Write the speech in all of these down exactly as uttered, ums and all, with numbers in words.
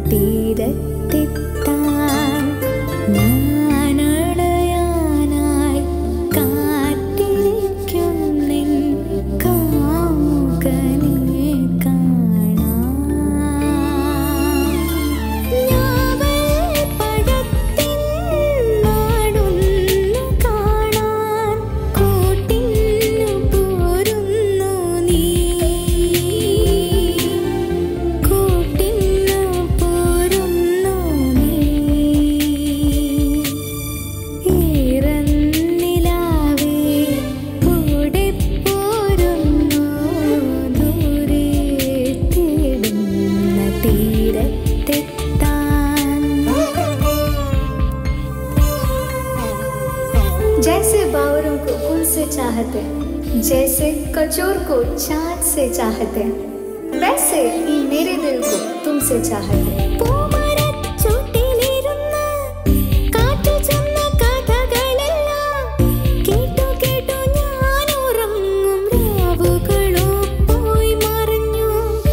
തീരത്തെത്താൻ ഞാനടയാനായി കാത്തിരിക്കുന്നെൻ കാമുകനെ കാണാൻ. ഞാവൽ പഴത്തിൻ നാടൊന്നു കാണാൻ കൂട്ടിനു പോരുന്നു നീ. കൂട്ടിനു പോരുന്നു നീ. ഈറന്നിലാവേ കൂടെ പോരുന്നു ദൂരെ തേടുന്ന തീരത്തെത്താൻ. जैसे बावरों को गुल से चाहते, जैसे कचोर को चाँद से चाहते, वैसे ही मेरे दिल को तुमसे चाहते. പൂമരച്ചോട്ടിലിരുന്ന് കാറ്റു ചൊന്ന കഥകളെല്ലാം കേട്ടു കേട്ടു ഞാൻ ഉറങ്ങും രാവുകളോ പോയി മറഞ്ഞു.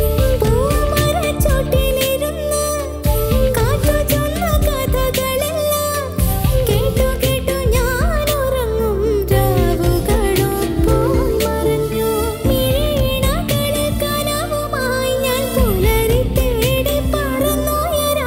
പൂമരച്ചോട്ടിലിരുന്ന് കാറ്റു ചൊന്ന കഥകളെല്ലാം കേട്ടു കേട്ടു ഞാൻ ഉറങ്ങും രാവുകളോ പോയി മറഞ്ഞു. മിഴിയിണകളിൽ കനവുമായി ഞാൻ പുലരി തേടി പറന്നുയരാൻ.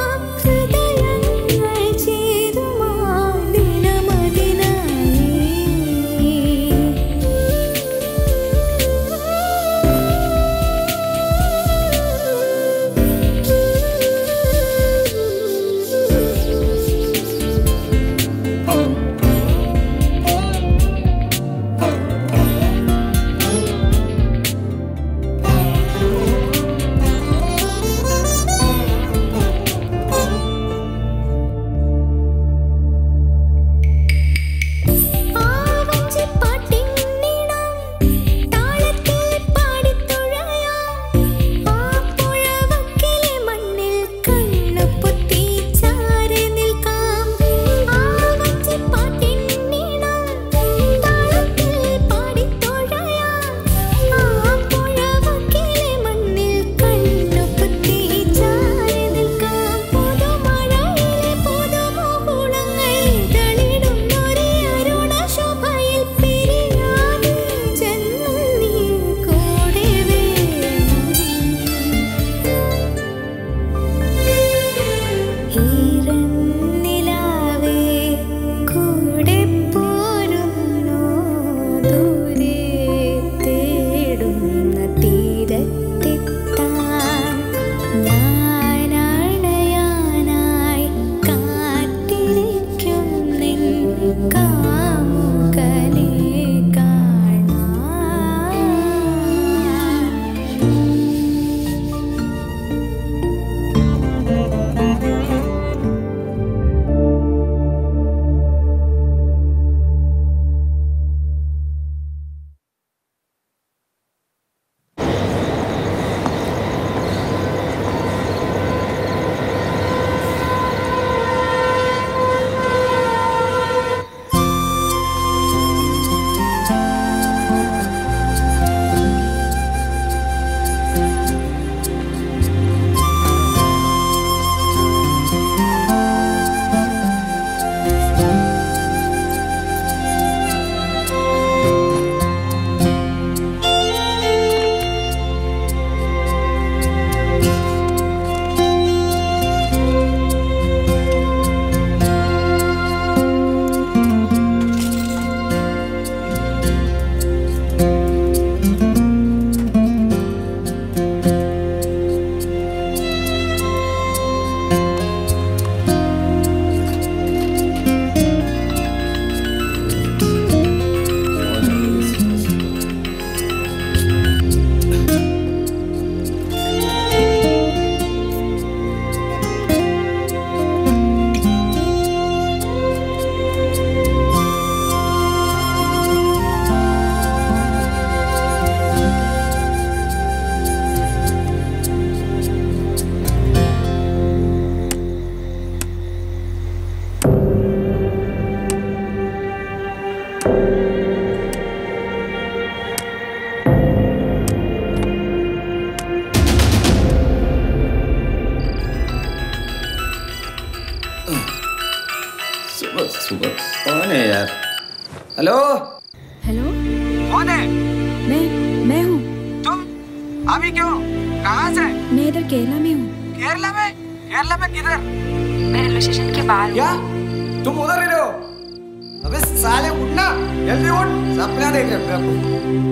सुबह सुबह कौन है यार? हेलो हेलो, कौन है? मैं मैं हूँ। तुम अभी क्यों? कहाँ से? मैं इधर केरला में हूँ। केरला में? केरला में किधर? मैं रेलवे स्टेशन के बाहर। क्या तुम उधर ही रहो? अबे साले उठना, जल्दी उठ, सपना देख रहे हैं आपको।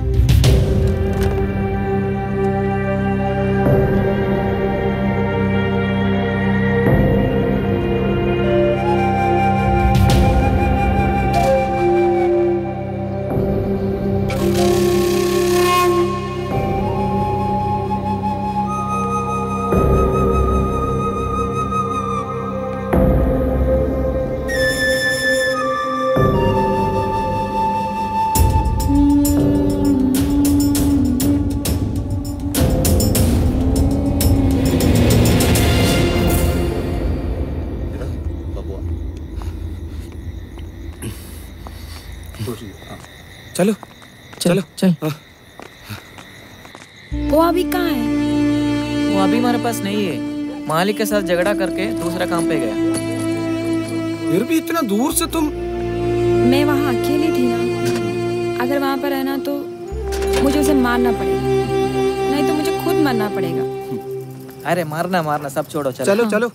चलो चलो चल। वो अभी कहाँ है? वो अभी हमारे पास नहीं है, मालिक के साथ झगड़ा करके दूसरा काम पे गया। फिर भी इतना दूर से तुम? मैं वहाँ अकेली थी ना, अगर वहाँ पर रहना तो मुझे उसे मारना पड़ेगा, नहीं तो मुझे खुद मरना पड़ेगा। अरे मारना मारना सब छोड़ो, चलो चलो हाँ। चलो।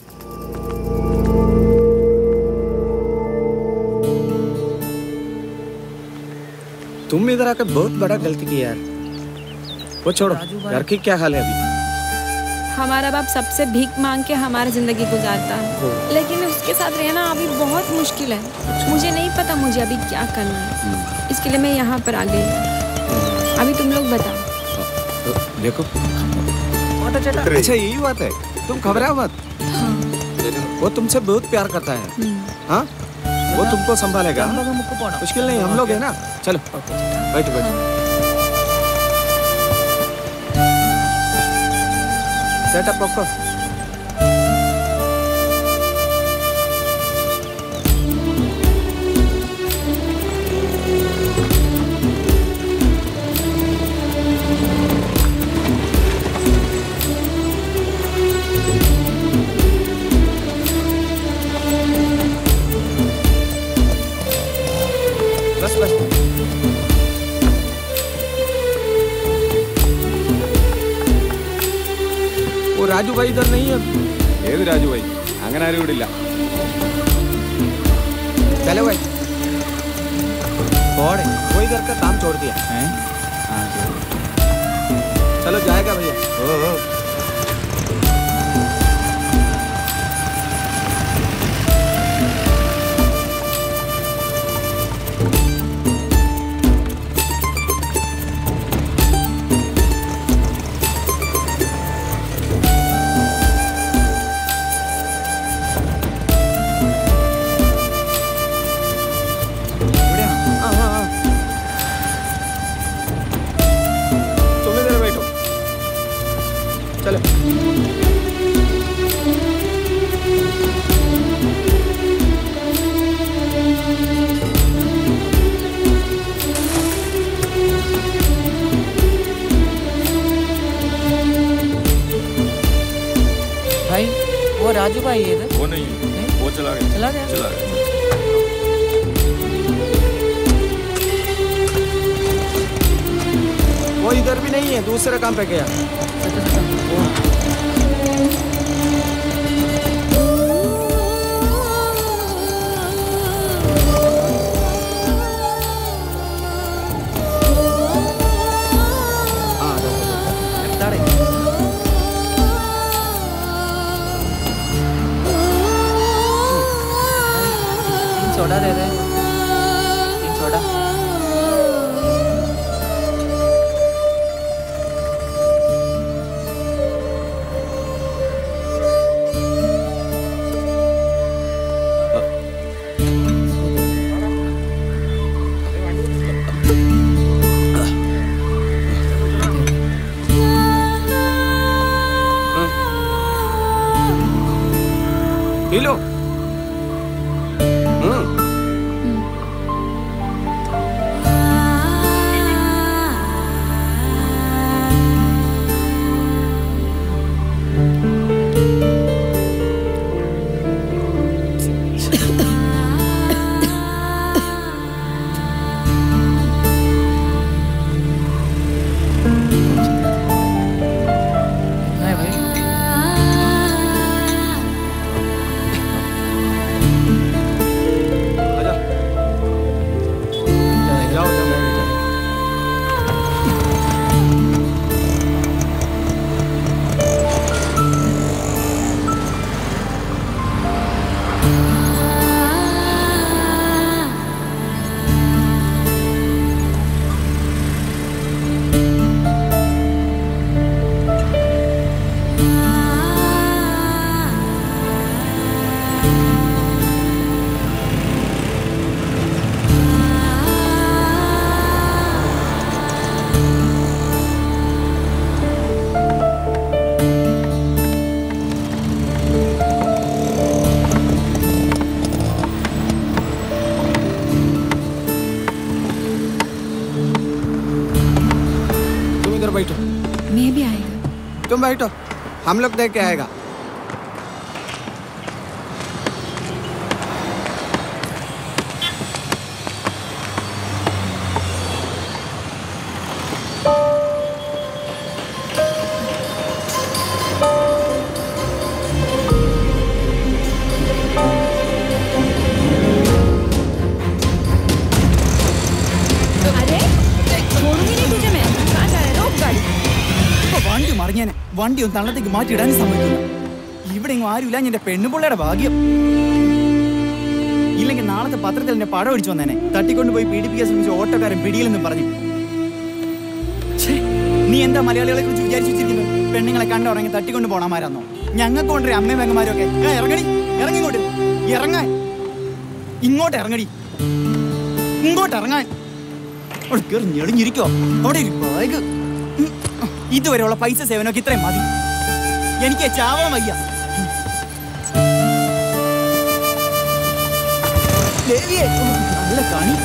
तुम इधर आकर बहुत बड़ा गलती की यार। वो छोड़ो, घर की क्या हाल है अभी? हमारा बाप सबसे भीख मांग के हमारी जिंदगी गुजारता है, लेकिन उसके साथ रहना अभी बहुत मुश्किल है। मुझे नहीं पता मुझे अभी क्या करना है, इसके लिए मैं यहाँ पर आ गई। अभी तुम लोग बताओ। देखो अच्छा यही बात है, तुम घबराओ मत। हाँ। वो तुमसे बहुत प्यार करता है। हाँ, वो तुमको संभालेगा, मुश्किल नहीं, हम लोग है ना। चलो बैठो बैठो। सेटअप रखो। बस बस वो राजू भाई इधर नहीं है। ഏത് രാജു ഭായി? അങ്ങനെ ആരും ഇവിടെ ഇല്ല. चलो भाई, कौन है? वो इधर का काम छोड़ दिया। हैं? हाँ, चलो जाएगा भैया। ഓ ഓ हाँ हाँ हाँ, तुम इधर बैठो। चलो भाई वो राजू भाई है इधर? वो नहीं है, वो चला गया. चला गया? चला गया. वो इधर भी नहीं है, दूसरे काम पे गया। हाँ, ताड़े। तीन सोडा दे दे, तीन सोडा। P low. हम्म बैठो। मैं भी आएगा। तुम बैठो, हम लोग देख के आएगा। വണ്ടി ഒന്ന് തള്ളത്തേക്ക് മാറ്റിയിടാനും സമ്മതിക്കില്ല. ഇവിടെ എങ്ങും ആരുമില്ല. എന്റെ പെണ്ണുപിള്ളയുടെ ഭാഗ്യം. ഇല്ലെങ്കിൽ നാളത്തെ പത്രത്തിൽ എന്റെ പടം അടിച്ചു വന്നേനെ. തട്ടിക്കൊണ്ടുപോയി പീഡിപ്പിക്കാൻ ശ്രമിച്ച ഓട്ടോക്കാരൻ പിടിയിലെന്നും പറഞ്ഞു. നീ എന്താ മലയാളികളെ കുറിച്ച് വിചാരിച്ചു വെച്ചിരിക്കുന്നത്? പെണ്ണുങ്ങളെ കണ്ടുറങ്ങി തട്ടിക്കൊണ്ട് പോണമാരാന്നോ? ഞങ്ങൾക്ക് കൊണ്ടൊരു അമ്മയും പെങ്ങന്മാരും ഒക്കെ. ഇറങ്ങടി, ഇറങ്ങി ഇങ്ങോട്ട് ഇറങ്ങാൻ. ഇങ്ങോട്ട് ഇറങ്ങടി, ഇങ്ങോട്ട് ഇറങ്ങാൻ. അവിടെ കയറി ഞെളിഞ്ഞിരിക്കോ? അവിടെ ഒരു ബാഗ്. ഇതുവരെയുള്ള പൈസ സേവനമൊക്കെ ഇത്രയും മതി. എനിക്ക് ചാവാൻ വയ്യ. നല്ല കണി.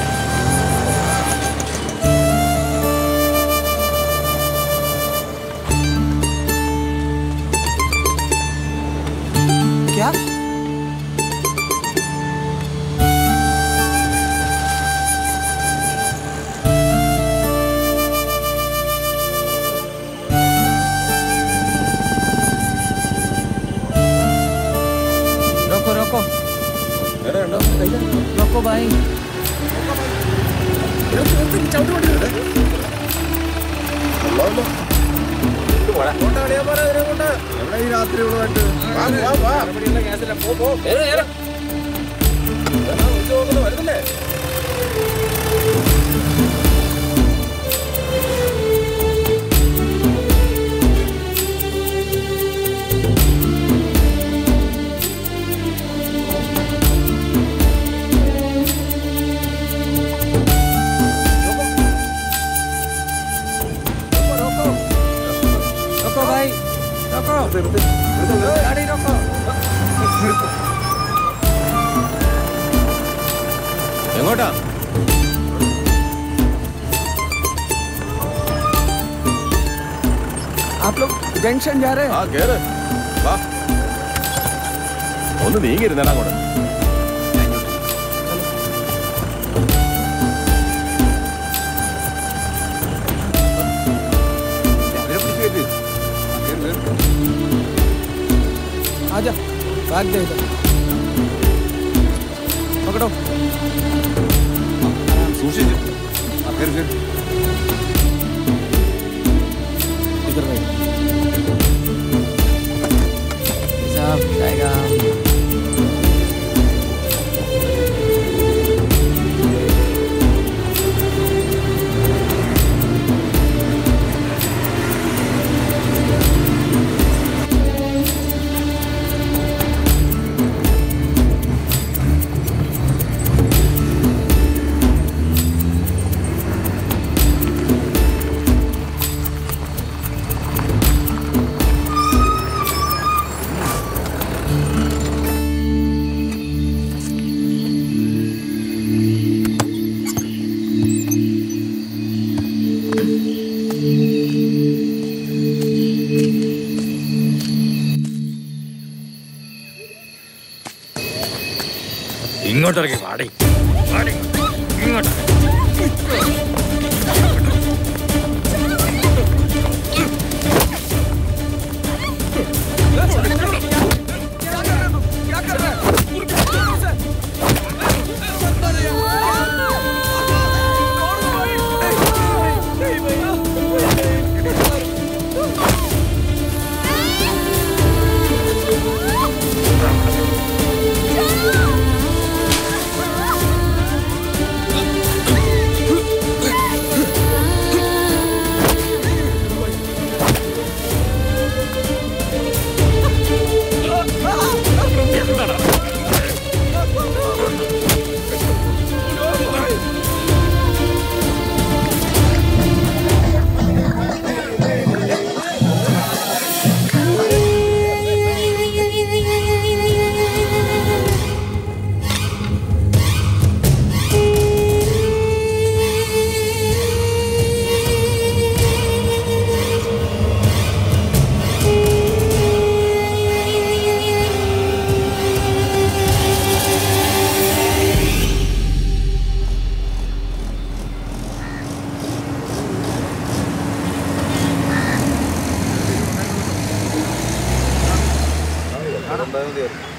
रोको भाई। എങ്ങോട്ടാ? आप लोग जंक्शन जा रहे हैं? हाँ കേറ് വാ. ഒന്ന് നീങ്ങിരുന്നേടാ അങ്ങോട്ട്. आजा, बैग दे इधर. पकड़ो. सूशिश. हाँ फिर फिर. इधर भाई. साहब जाएगा. ഇങ്ങോട്ടിറങ്ങി വാടി വാടി ഇങ്ങോട്ട്.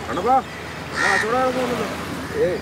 കണ്ണപ്പാ കച്ചവടം ഏയ്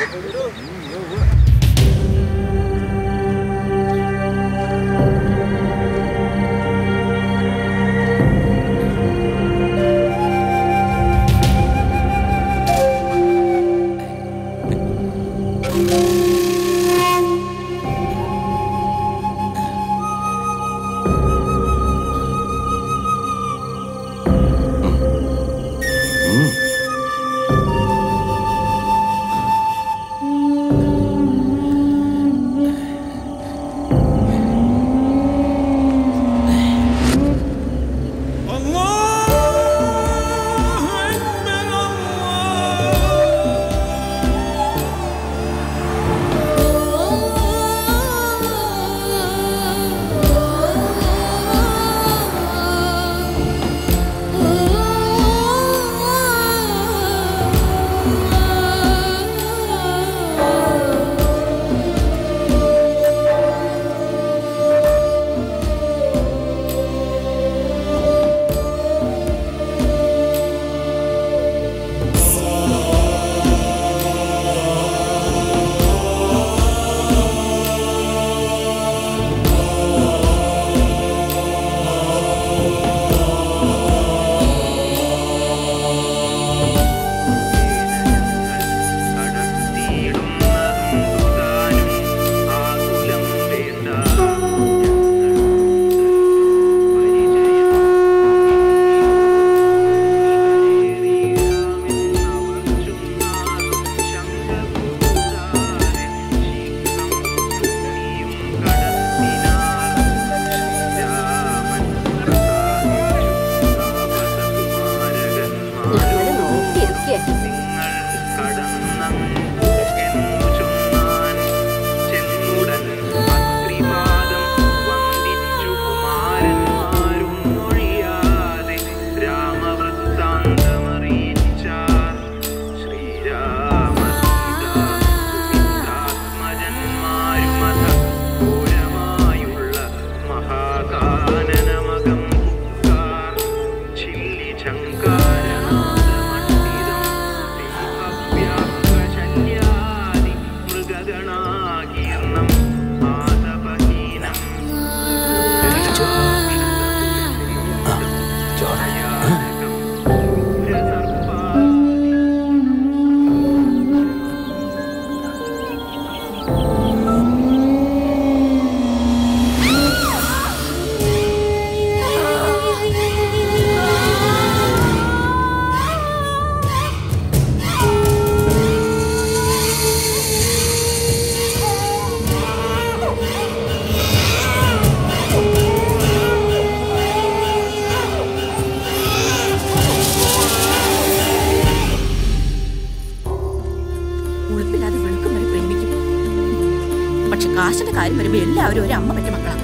കാശിന്റെ കാര്യം വരുമ്പോ എല്ലാവരും ഒരു അമ്മ പറ്റ മക്കളാണ്.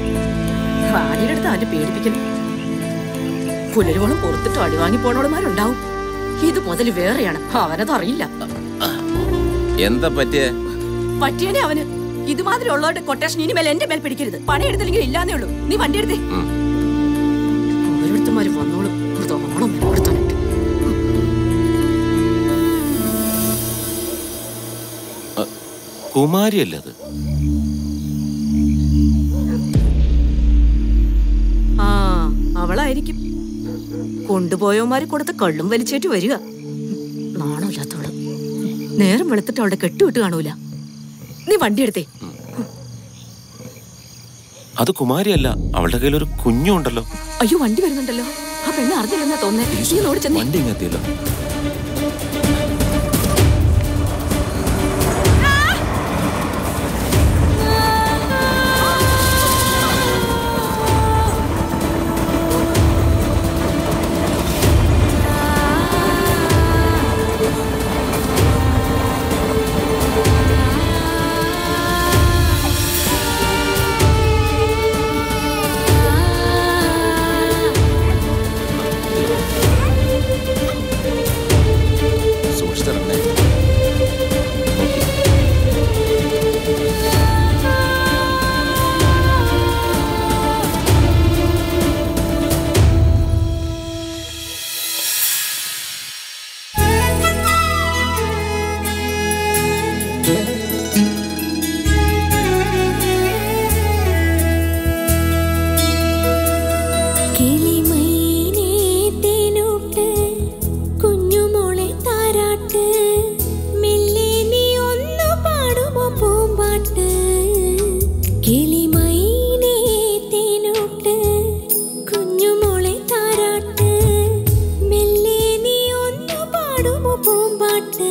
റാണിയുടെ അവന്റെ പേടിപ്പിക്കുന്നു. പുലരുവോളം പുറത്തിട്ട് അടി വാങ്ങി പോണോടുമാരുണ്ടാവും. ഇത് മുതൽ വേറെയാണ്, അവനത് അറിയില്ല. എന്താ പറ്റിയ പറ്റിയനെ അവന് ഇതുമാതിരി ഉള്ളവരുടെ കൊട്ടേഷൻ ഇനിമേൽ എന്റെ മേൽ പിടിക്കരുത്. പണിയെടുത്തില്ലെങ്കിൽ ഇല്ലാന്നേ ഉള്ളൂ. നീ വണ്ടി എടുത്തേ. ഓരോരുത്തന്മാര് വന്നോളും ഓണം കൊടുത്താനായിട്ട്. കുമാരിയല്ല അത്. ആ അവളായിരിക്കും. കൊണ്ടുപോയവന്മാര് കൊടുത്ത കള്ളും വലിച്ചേറ്റ് വരിക. നാണമില്ലാത്തവള്. നേരം വെളുത്തിട്ട് അവളുടെ കെട്ടുവിട്ട് കാണൂല. നീ വണ്ടി എടുത്തേ. അത് കുമാരിയല്ല, അവളുടെ കയ്യിൽ ഒരു കുഞ്ഞുണ്ടല്ലോ. അയ്യോ വണ്ടി വരുന്നുണ്ടല്ലോ. ആ പെണ്ണ് അറിഞ്ഞില്ലെന്നാ തോന്നുന്നേ. നീ ഓടിച്ചെന്നേ. വണ്ടി ഇങ്ങെത്തിയല്ലോ. പൂമ്പാട്ട്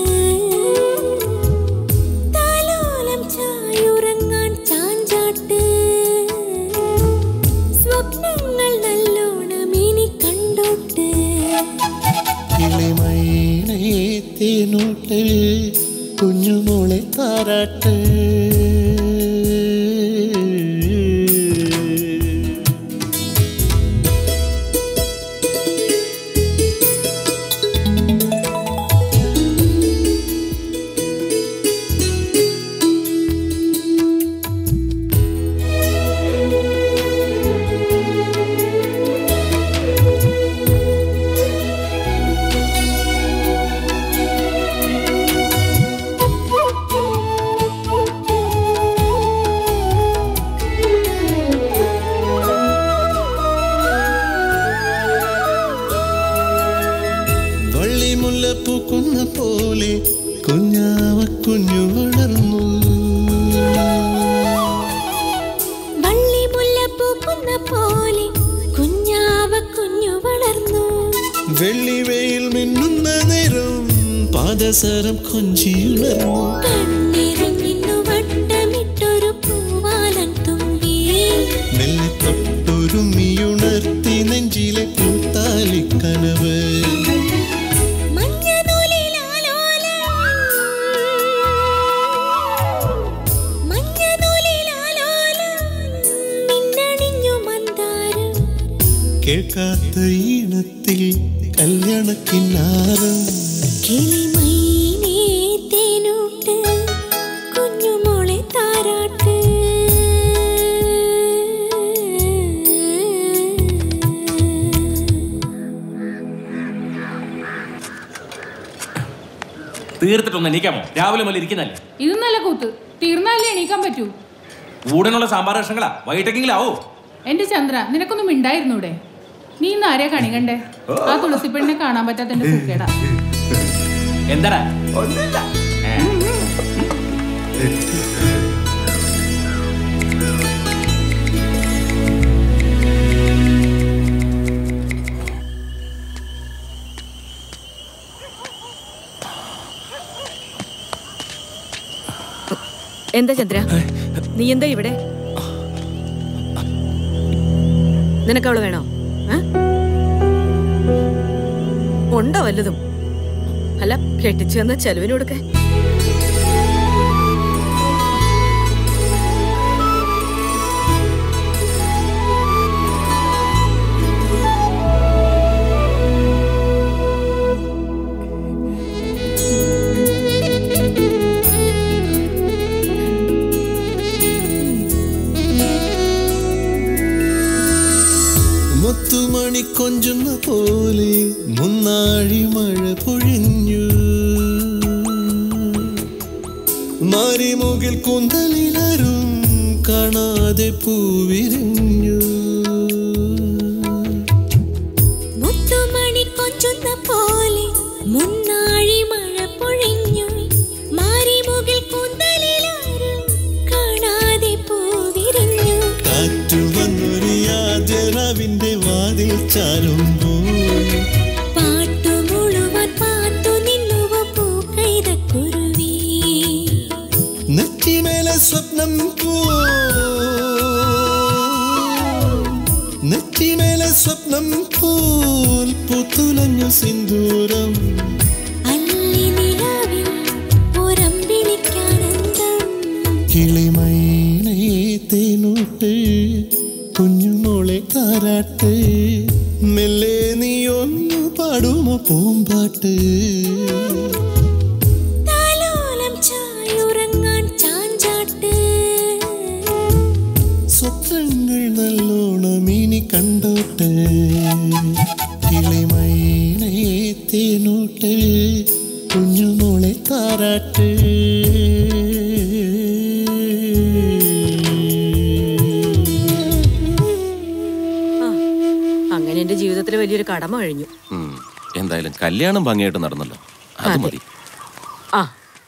താലോലം ചായുറങ്ങാൻ ചാഞ്ചാട്ട് സ്വപ്നങ്ങൾ നല്ലോണം ഇനി കണ്ടോട്ട് കിളിമൈനയെ തേനൂട്ട് കുഞ്ഞുമോളെ താരാട്ട് പൂക്കുന്ന പോലെ കുഞ്ഞാവ കുഞ്ഞു വളർന്നു വള്ളിമുല്ല പൂക്കുന്ന പോലെ കുഞ്ഞാവ കുഞ്ഞു വളർന്നു വെള്ളിവെയിൽ മിന്നുന്ന നേരം പാദസരം കൊഞ്ചിയുണർന്നു കണ്ണിറങ്ങിന്നു വട്ടമിട്ടൊരു പൂവാലൻ തുമ്പി മെല്ലെ തൊട്ടൊരുമിയുണർത്തി നെഞ്ചിലെ പൂത്താലി കനവ് കേൾക്കാത്ത ഈണത്തിൽ കല്യാണക്കിന്നാരം കിളിമൈനേ തേനൂട്ട് കുഞ്ഞുമോളെ താരാട്ട് തീർത്തിട്ടൊന്ന് എണീക്കാമോ? രാവിലെ മുതൽ ഇരിക്കുന്നല്ലേ. ഇത് നല്ല കൂത്ത്, തീർന്നാലേ എണീക്കാൻ പറ്റൂ. ഊടനുള്ള സാമ്പാർ കഷ്ണങ്ങളാ വൈകിട്ടെങ്കിലും ആവോ? എന്റെ ചന്ദ്ര, നിനക്കൊന്നും മിണ്ടായിരുന്നൂടെ? നീ ഇന്ന് ആരെയാ കണി കണ്ടേ? ആ തുളസി പെണ്ണിനെ കാണാൻ പറ്റാത്ത എന്റെ സൂക്കേടാ. എന്താടാ? എന്താ ചന്ദ്ര, നീ എന്താ ഇവിടെ? നിനക്ക് അവള് വേണോ? ഉണ്ടോ വല്ലതും? അല്ല, കെട്ടിച്ചു തന്ന ചെലവിന് കൊടുക്കേ. മുത്തുമണി കൊഞ്ചുന്ന പോലെ മുന്നാഴി മഴ പൊഴിഞ്ഞു മാരിമുകിൽ കൂന്തലിലരും കാണാതെ പൂവിരിഞ്ഞു മുത്തുമണി കൊഞ്ചുന്ന പോലെ മുന്നാഴി മഴ പൊഴിഞ്ഞു മാരിമുകിൽ കൂന്തലിലരും കാണാതെ പൂവിരിഞ്ഞു കാറ്റു വന്നൊരു യാദ്യരാവിന്റെ വാതിൽ ചാരുമ്പോൾ പാട്ടു മുഴുവൻ പാത്തു നിന്നുവ പൂക്കൈതക്കുരുവി നെറ്റിമേലെ സ്വപ്നം പോ നെറ്റിമേലെ സ്വപ്നം പോൽ പൂത്തുലഞ്ഞു സിന്ദൂരം അല്ലി നിലാവിൽ ഒരമ്പിളിക്കാനന്ദം കിളിമൈനയെ തേനൂട്ട് കുഞ്ഞുമോളെ താരാട്ട് മെല്ലെ നീ ഒന്ന് പാടുമോ പൂമ്പാട്ട് താലോലം ചായുറങ്ങാൻ ചാഞ്ചാട്ട് സ്വപ്നങ്ങൾ നല്ലോണം ഇനി കണ്ടോട്ട് കിളിമൈനയെ തേനൂട്ട് കുഞ്ഞുമോളെ താരാട്ട് അങ്ങനെ എന്റെ ജീവിതത്തിൽ വലിയൊരു കടമ കഴിഞ്ഞു. എന്തായാലും കല്യാണം ഭംഗിയായിട്ട് നടന്നല്ലോ, അത് മതി. ആ,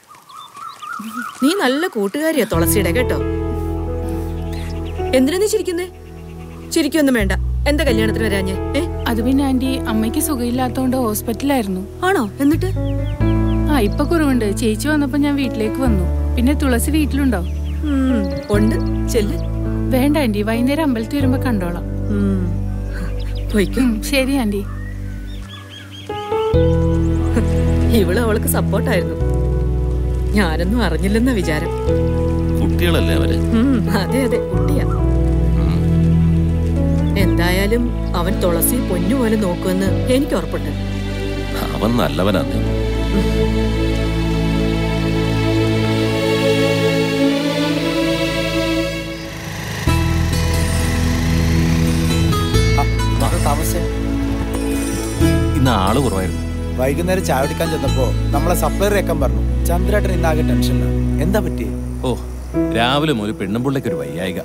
നീ നല്ല കൂട്ടുകാരിയാ തുളസിയുടെ, കേട്ടോ. എന്തിനാ നീ ചിരിക്കുന്നേ? ചിരിക്കൊന്നും വേണ്ട. എന്താ കല്യാണത്തിന് വരാഞ്ഞേ? അത് പിന്നെ ആന്റി അമ്മയ്ക്ക് സുഖമില്ലാത്തോണ്ട് ഹോസ്പിറ്റലായിരുന്നു. ആണോ? എന്നിട്ട് ആ ഇപ്പൊ കുറവുണ്ട്. ചേച്ചി വന്നപ്പോ ഞാൻ വീട്ടിലേക്ക് വന്നു. പിന്നെ തുളസി വീട്ടിലുണ്ടോ? ഉണ്ട്. ചെല്ല്. വേണ്ട ആന്റി, വൈകുന്നേരം അമ്പലത്തിൽ വരുമ്പോ കണ്ടോളാം. ശരി ആന്റി. ഇവള് അവൾക്ക് സപ്പോർട്ടായിരുന്നു. ഞാനൊന്നും അറിഞ്ഞില്ലെന്ന വിചാരം. കുട്ടികളല്ലേ അവര്? അതെ അതെ കുട്ടിയാ. എന്തായാലും അവൻ തുളസി പൊന്നുപോലെ നോക്കുമെന്ന് എനിക്ക് ഉറപ്പുണ്ട്. അവൻ നല്ലവനാണ്. ഇന്ന് ആള് കുറവായിരുന്നു. വൈകുന്നേരം ചായ കുടിക്കാൻ ചെന്നപ്പോ നമ്മളെ സപ്ലൈർ ഏക്കാൻ പറഞ്ഞു. ചന്ദ്രേട്ടൻ ഇന്നാകെ ടെൻഷനിലാണ്. എന്താ പറ്റി? ഓ രാവിലെ മുതൽ പെണ്ണുമ്പിള്ളയ്ക്ക് ഒരു വയ്യായിക.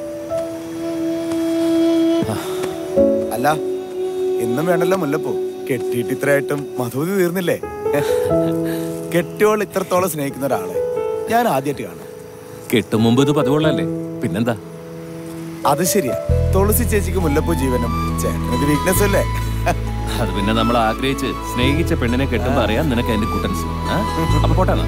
അല്ല ഇന്നും വേണ്ടല്ലോ മുല്ലപ്പൂ. കെട്ടിയിട്ട് ഇത്രയായിട്ടും മധുതി തീർന്നില്ലേ? കെട്ടിയോൾ ഇത്രത്തോളം സ്നേഹിക്കുന്ന ഒരാളെ ഞാൻ ആദ്യമായിട്ട് കാണാം. കെട്ടും മുമ്പ് ഇത് പതിവുള്ളല്ലേ, പിന്നെന്താ? അത് ശരിയാ. തുളസി ചേച്ചിക്ക് മുല്ലപ്പൂ ജീവനും ചേട്ടനത് വീക്ക്നെസ് അല്ലേ? അത് പിന്നെ നമ്മൾ ആഗ്രഹിച്ച് സ്നേഹിച്ച പെണ്ണിനെ കെട്ടുമ്പോ അറിയാം നിനക്ക് അതിന്റെ കൂട്ടൻസ്. അപ്പൊ പോട്ടാ.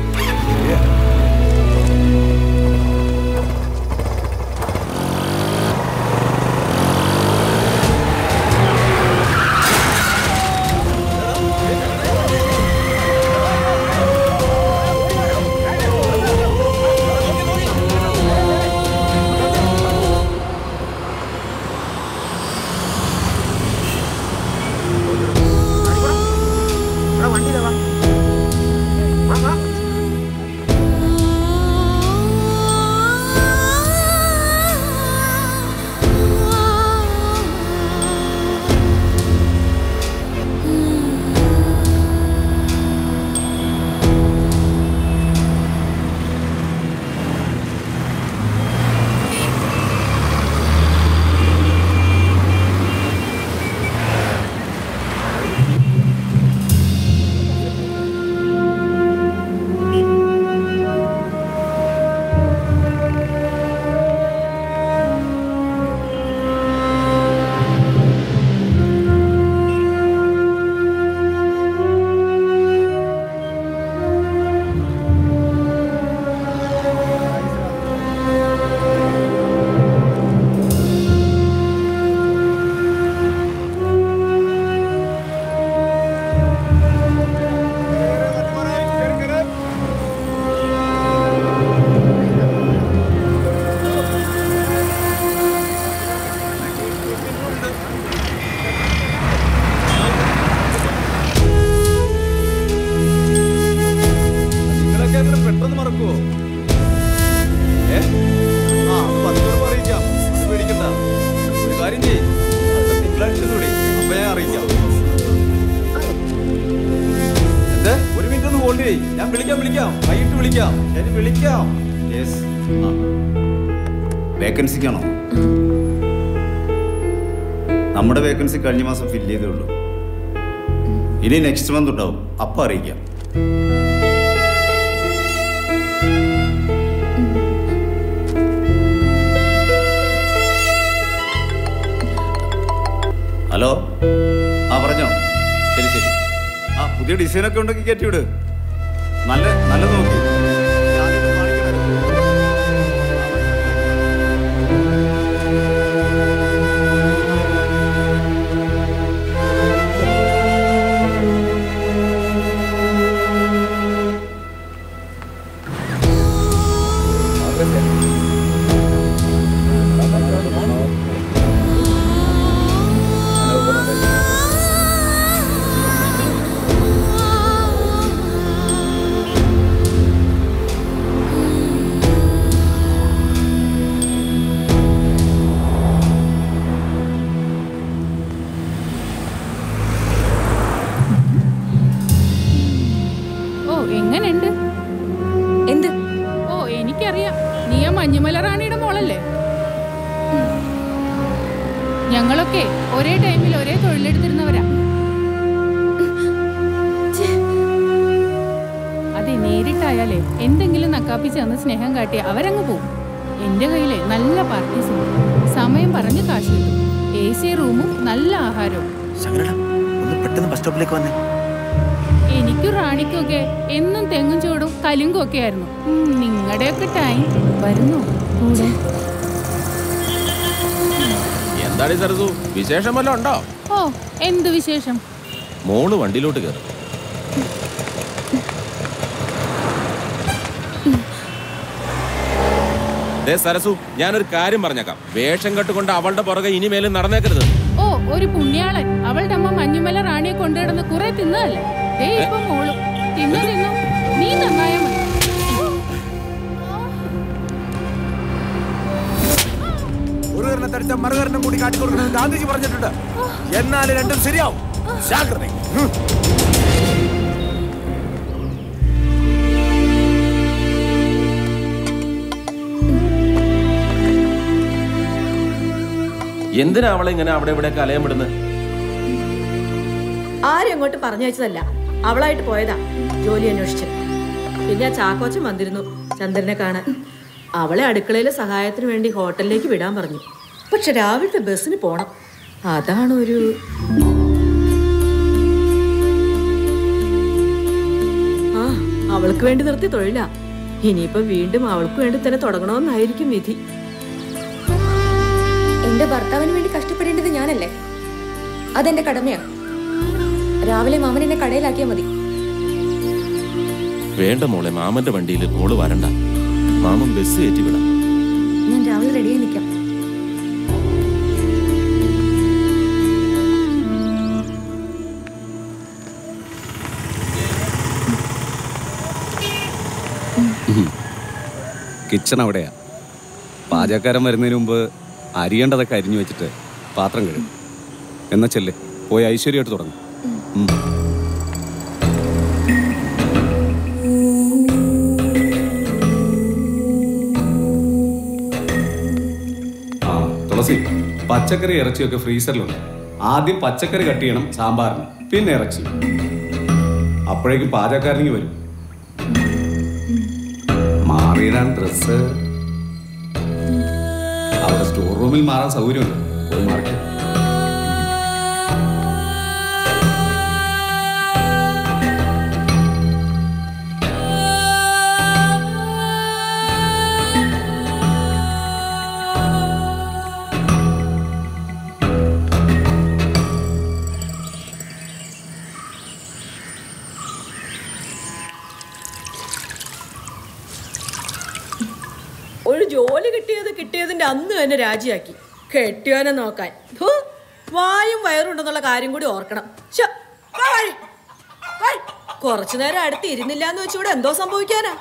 പെട്ടെന്ന് മറക്കുവോ? ഏ ആ പത്ത് അറിയിക്കാം. പേടിക്കണ്ട. ഒരു കാര്യം ചെയ്യും. തിങ്കളാഴ്ച കൂടി അപ്പൊ ഞാൻ അറിയിക്കാം. എന്താ ഒരു മിനിറ്റ് ഒന്ന് ഹോൾഡ് ചെയ്യും. ഞാൻ വിളിക്കാം വിളിക്കാം വൈകിട്ട് വിളിക്കാം. ഞാൻ വിളിക്കാം. യെസ്. വേക്കൻസിക്കാണോ? നമ്മുടെ വേക്കൻസി കഴിഞ്ഞ മാസം ഫില്ല് ചെയ്തേ ഉള്ളൂ. ഇനി നെക്സ്റ്റ് മന്ത് ഉണ്ടാവും. അപ്പം അറിയിക്കാം. ഹലോ, ആ പറഞ്ഞോ. ശരി ശരി. ആ പുതിയ ഡിസൈനൊക്കെ ഉണ്ടെങ്കിൽ കയറ്റി വിട്. നല്ല നല്ലത് നോക്കി. ഞങ്ങളൊക്കെ ഒരേ ടൈമിൽ ഒരേ തൊഴിലെടുത്തിരുന്നവരാ. അതെ, നേരിട്ടായാലേ എന്തെങ്കിലും നക്കാപ്പിച്ച് തന്ന് സ്നേഹം കാട്ടിയ അവരങ്ങ് പോവും. എന്റെ കയ്യിലെ നല്ല പാർട്ടീസ് ഉണ്ട്. സമയം പറഞ്ഞ് കാശ് കിട്ടും. എ സി റൂമും നല്ല ആഹാരവും ഒന്ന് പെട്ടെന്ന് ബസ് സ്റ്റോപ്പിലേക്ക് വന്നേ. എനിക്കും റാണിക്കൊക്കെ എന്നും തെങ്ങും ചൂടും കലുങ്കും ഒക്കെ ആയിരുന്നു. നിങ്ങളുടെയൊക്കെ ടൈം വരുന്നു. എന്താടി സരസു, വിശേഷം വല്ലതും ഉണ്ടോ? ഓ, എന്ത് വിശേഷം? മോള് വണ്ടിയിലോട്ട് കയറും. സരസു, ഞാനൊരു കാര്യം പറഞ്ഞേക്കാം. വേഷം കെട്ടുകൊണ്ട് അവളുടെ പുറകെ ഇനിമേലും നടന്നേക്കരുത്. ഓ, ഒരു പുണ്യാളൻ. അവളുടെ അമ്മ മഞ്ഞുമല റാണിയെ കൊണ്ടുകിടന്ന് കുറെ തിന്നതല്ലേ? ദേ ഇപ്പൊ മോളും തിന്നു തിന്നു. നീ നന്നായ മതി. ഒരു കാരണ തടിച്ച മറുകാരണം കൂടി കാട്ടിക്കൊടുക്കുന്നത് ഗാന്ധിജി പറഞ്ഞിട്ടുണ്ട്. എന്നാലും രണ്ടും ശരിയാവും. ജാഗ്രത. എന്തിനാ അവളെ ഇങ്ങനെ അവിടെ ഇവിടെ കലയം വിടുന്നത്? ആരും അങ്ങോട്ട് പറഞ്ഞയച്ചതല്ല, അവളായിട്ട് പോയതാ ജോലി അന്വേഷിച്ച്. പിന്നെ ആ ചാക്കോച്ചൻ വന്നിരുന്നു ചന്ദ്രനെ കാണാൻ. അവളെ അടുക്കളയിലെ സഹായത്തിന് വേണ്ടി ഹോട്ടലിലേക്ക് വിടാൻ പറഞ്ഞു. പക്ഷെ രാവിലത്തെ ബസ്സിന് പോണം. അതാണ് ഒരു ആ അവൾക്ക് വേണ്ടി നിർത്തി തൊഴിലാ. ഇനിയിപ്പോ വീണ്ടും അവൾക്ക് വേണ്ടി തന്നെ തുടങ്ങണമെന്നായിരിക്കും വിധി. എന്റെ ഭർത്താവിന് വേണ്ടി കഷ്ടപ്പെടേണ്ടത് ഞാനല്ലേ? അതെന്റെ കടമയാണ്. രാവിലെ മാമൻ എന്നെ കടയിലാക്കിയാൽ മതി. വേണ്ട മോളെ, മാമന്റെ വണ്ടിയിൽ മോള് വരണ്ട. മാമൻ ബസ് കയറ്റി വിടാം. ഞാൻ രാവിലെ റെഡിയായി നിൽക്കാം. കിച്ചൺ അവിടെയാ. പാചകക്കാരൻ വരുന്നതിന് മുമ്പ് അരിയേണ്ടതൊക്കെ അരിഞ്ഞു വെച്ചിട്ട് പാത്രം കഴുകും. എന്നാ ചെല്ലേ, പോയി ഐശ്വര്യമായിട്ട് തുടങ്ങും. ആ തുളസി, പച്ചക്കറി ഇറച്ചിയൊക്കെ ഫ്രീസറിലുണ്ട്. ആദ്യം പച്ചക്കറി കട്ട് ചെയ്യണം സാമ്പാറിന്, പിന്നെ ഇറച്ചി. അപ്പോഴേക്കും പാചകക്കാരനെങ്കിൽ വരും. മാറിയിടാൻ ഡ്രസ്സ് അവിടെ സ്റ്റോർ റൂമിൽ മാറാൻ സൗകര്യമുണ്ട്. പോയി മാറിക്കും. ഒരു ജോലി കിട്ടിയത് കിട്ടിയതിന്റെ അന്ന് തന്നെ രാജിയാക്കി. കെട്ടിയോനെ നോക്കാൻ വായും വയറുണ്ടെന്നുള്ള കാര്യം കൂടി ഓർക്കണം. കുറച്ചു നേരം അടുത്ത് ഇരുന്നില്ല എന്ന് വെച്ചുകൂടെ എന്തോ സംഭവിക്കാനാ?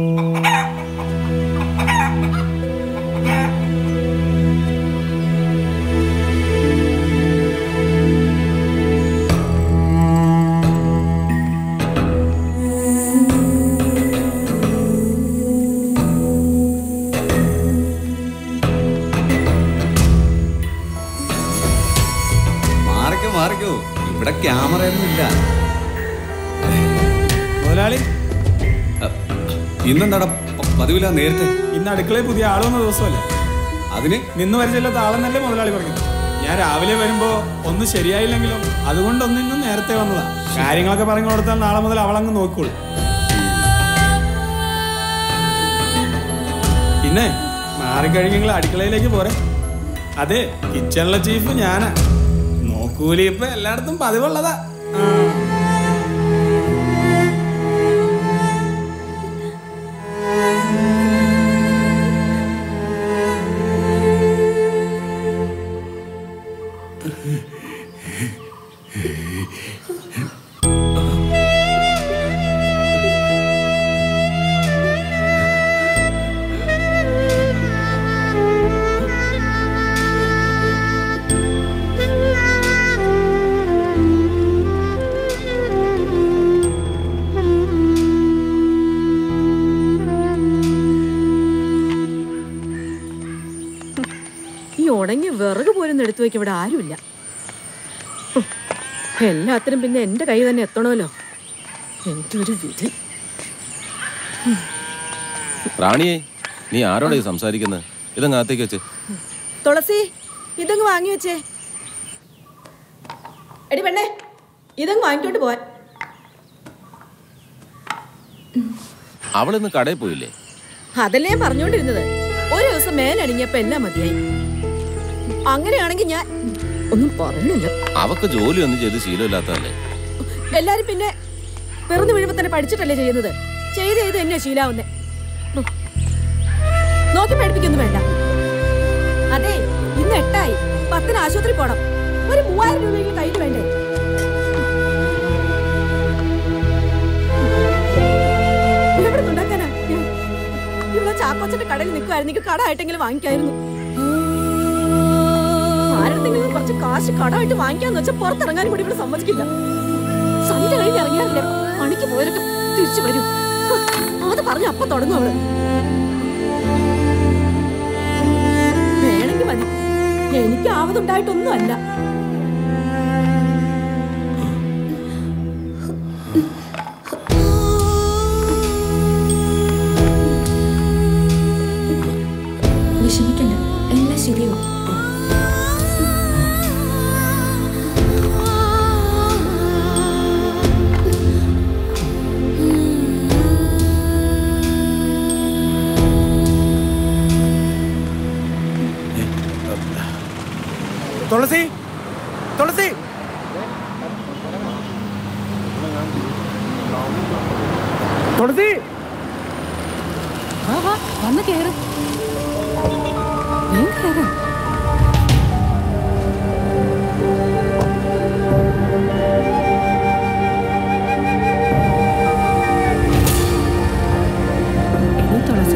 മാറിക്കോ, ഇവിടെ ക്യാമറ ഒന്നും ഇല്ല. മുതലാളി, ഇന്നെന്താടാ പതിവില്ല നേരത്തെ? ഇന്ന് അടുക്കളയിൽ പുതിയ ആളൊന്ന ദിവസമല്ല. അതിന് നിന്ന് വരച്ചില്ലാത്ത ആളെന്നല്ലേ മുതലാളി പറഞ്ഞു. ഞാൻ രാവിലെ വരുമ്പോ ഒന്നും ശരിയായില്ലെങ്കിലും അതുകൊണ്ടൊന്നും ഇന്നും നേരത്തെ വന്നതാ. കാര്യങ്ങളൊക്കെ പറഞ്ഞു കൊടുത്താൽ നാളെ മുതൽ അവളങ്ങ് നോക്കിക്കോളൂ. പിന്നെ മാറിക്കഴിഞ്ഞെങ്കിൽ അടുക്കളയിലേക്ക് പോരെ. അതെ, കിച്ചണിലെ ചീഫ് ഞാനാ. നോക്കൂലി ഇപ്പൊ എല്ലായിടത്തും പതിവുള്ളതാ. ഉണങ്ങിയ വിറക് പോലും എടുത്തു വയ്ക്കും ഇവിടെ ആരുമില്ല. എല്ലാത്തിനും പിന്നെ എന്റെ കൈ തന്നെ എത്തണമല്ലോ. എന്റെ ഒരു വിധി. റാണിയെ, നീ ആരോടാ സംസാരിക്കുന്നത്? ഇതങ്ങ് അകത്തേക്ക് വെച്ച്. തുളസി, ഇതങ്ങ് വാങ്ങി വെച്ചേ. എടി പെണ്ണേ ഇതങ്ങ് വാങ്ങിക്കോട്ട് പോവാൻ. അവളിന്ന് കടയിൽ പോയില്ലേ? അതല്ലേ ഞാൻ പറഞ്ഞുകൊണ്ടിരുന്നത്. ഒരു ദിവസം മേലണിഞ്ഞപ്പോ എല്ലാം മതിയായി. അങ്ങനെയാണെങ്കിൽ ഞാൻ ഒന്നും പറഞ്ഞില്ല. അവക്ക് ജോലി ഒന്നും ചെയ്ത് ശീലമില്ലാത്തതല്ലേ? എല്ലാരും പിന്നെ പിറന്നു വീഴുമ്പോ തന്നെ പഠിച്ചിട്ടല്ലേ ചെയ്യുന്നത്. ചെയ്ത് ചെയ്ത് എന്നെ ശീലാവുന്നേ. നോക്കി പേടിപ്പിക്കൊന്നും വേണ്ട. അതെ, ഇന്ന് എട്ടായി. പത്തിന് ആശുപത്രി പോണം. ഒരു മൂവായിരം രൂപയെങ്കിലും കയ്യിൽ വേണ്ടേ? എവിടെ ഉണ്ടാക്കാനാ? ഇവിടെ ചാക്കോച്ചന്റെ കടയിൽ നിൽക്കുമായിരുന്നെങ്കിൽ കട ആയിട്ടെങ്കിലും വാങ്ങിക്കായിരുന്നു. ആരെടുത്തെങ്കിലും കുറച്ച് കാശ് കടമായിട്ട് വാങ്ങിക്കാന്ന് വെച്ചാൽ പുറത്തിറങ്ങാനും കൂടി ഇവിടെ സമ്മതിക്കില്ല. സന്ധ്യ കഴിഞ്ഞ് ഇറങ്ങിയാറില്ലേ പണിക്ക് പോയവരൊക്കെ തിരിച്ചു വരും. അത് പറഞ്ഞ് അപ്പൊ തുടങ്ങും അവള്. വേണമെങ്കിൽ മതി. എനിക്ക് ആവതുണ്ടായിട്ടൊന്നും അല്ല. വിഷമിക്കണ്ട, എല്ലാം ശരിയാവും. തുളസി, തുളസി, തുളസി, വന്ന് കേറും. തുളസി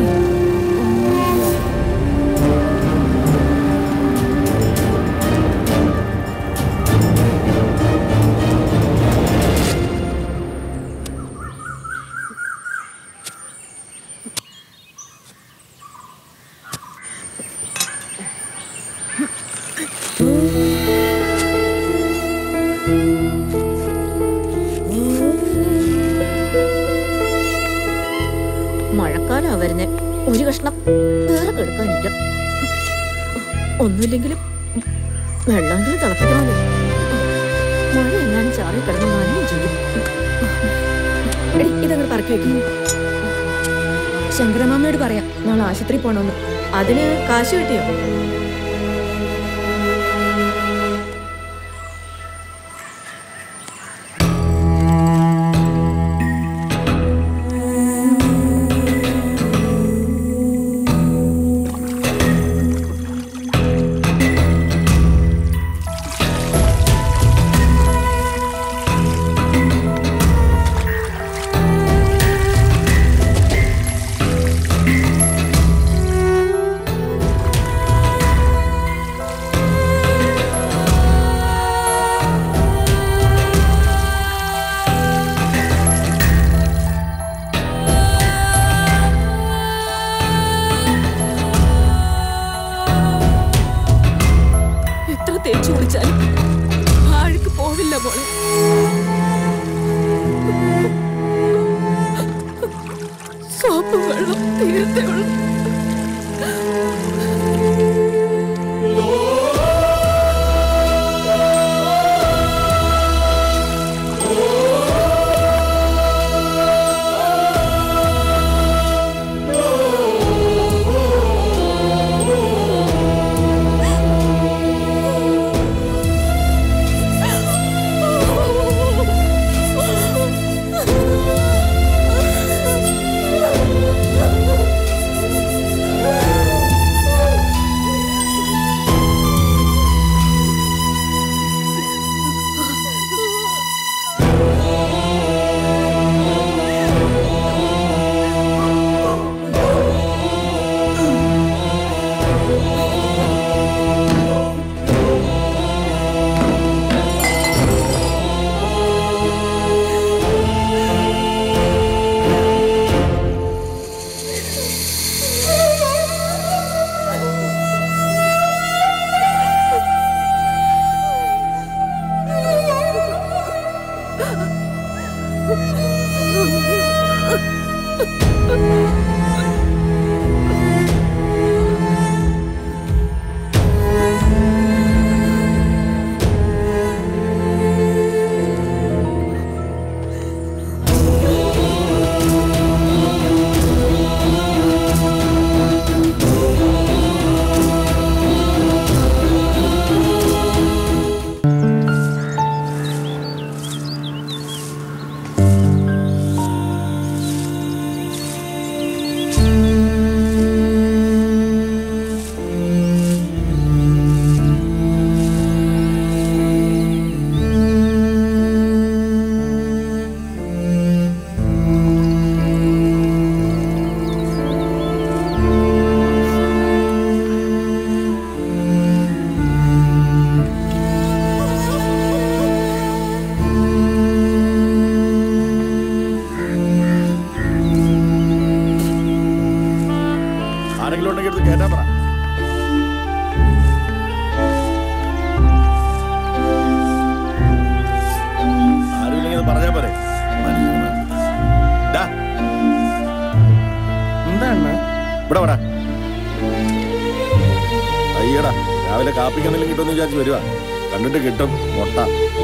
മഴക്കാലാ വരുന്നേ. ഒരു കഷ്ണം വേറെ കെടുക്കാനില്ല. ഒന്നുമില്ലെങ്കിലും വെള്ളമെങ്കിലും തിളപ്പിക്കണമല്ലോ. മഴ എങ്ങാനും ചാറി കിടന്ന് നനയും ചെയ്യും. ഇതങ്ങനെ പറക്കി വെക്കുന്നു. ശങ്കരമാമയോട് പറയാം നാളെ ആശുപത്രി പോണോന്ന്. അതിന് കാശ് കിട്ടിയോ? തേച്ചു കുടിച്ചാലും ആൾക്ക് പോവില്ല മോളെ. സോപ്പും വെള്ളം തീരത്തേ ഉള്ളൂ. കേട്ടാ പറ. ആരുമില്ലെങ്കിൽ പറഞ്ഞാ പോരെ. എന്താണ് ഇവിടെ പറ. അയ്യടാ, രാവിലെ കാപ്പിക്കെന്തെങ്കിലും കിട്ടുമെന്ന് വിചാരിച്ച് വരുവാ. കണ്ടിട്ട് കിട്ടും മുട്ട.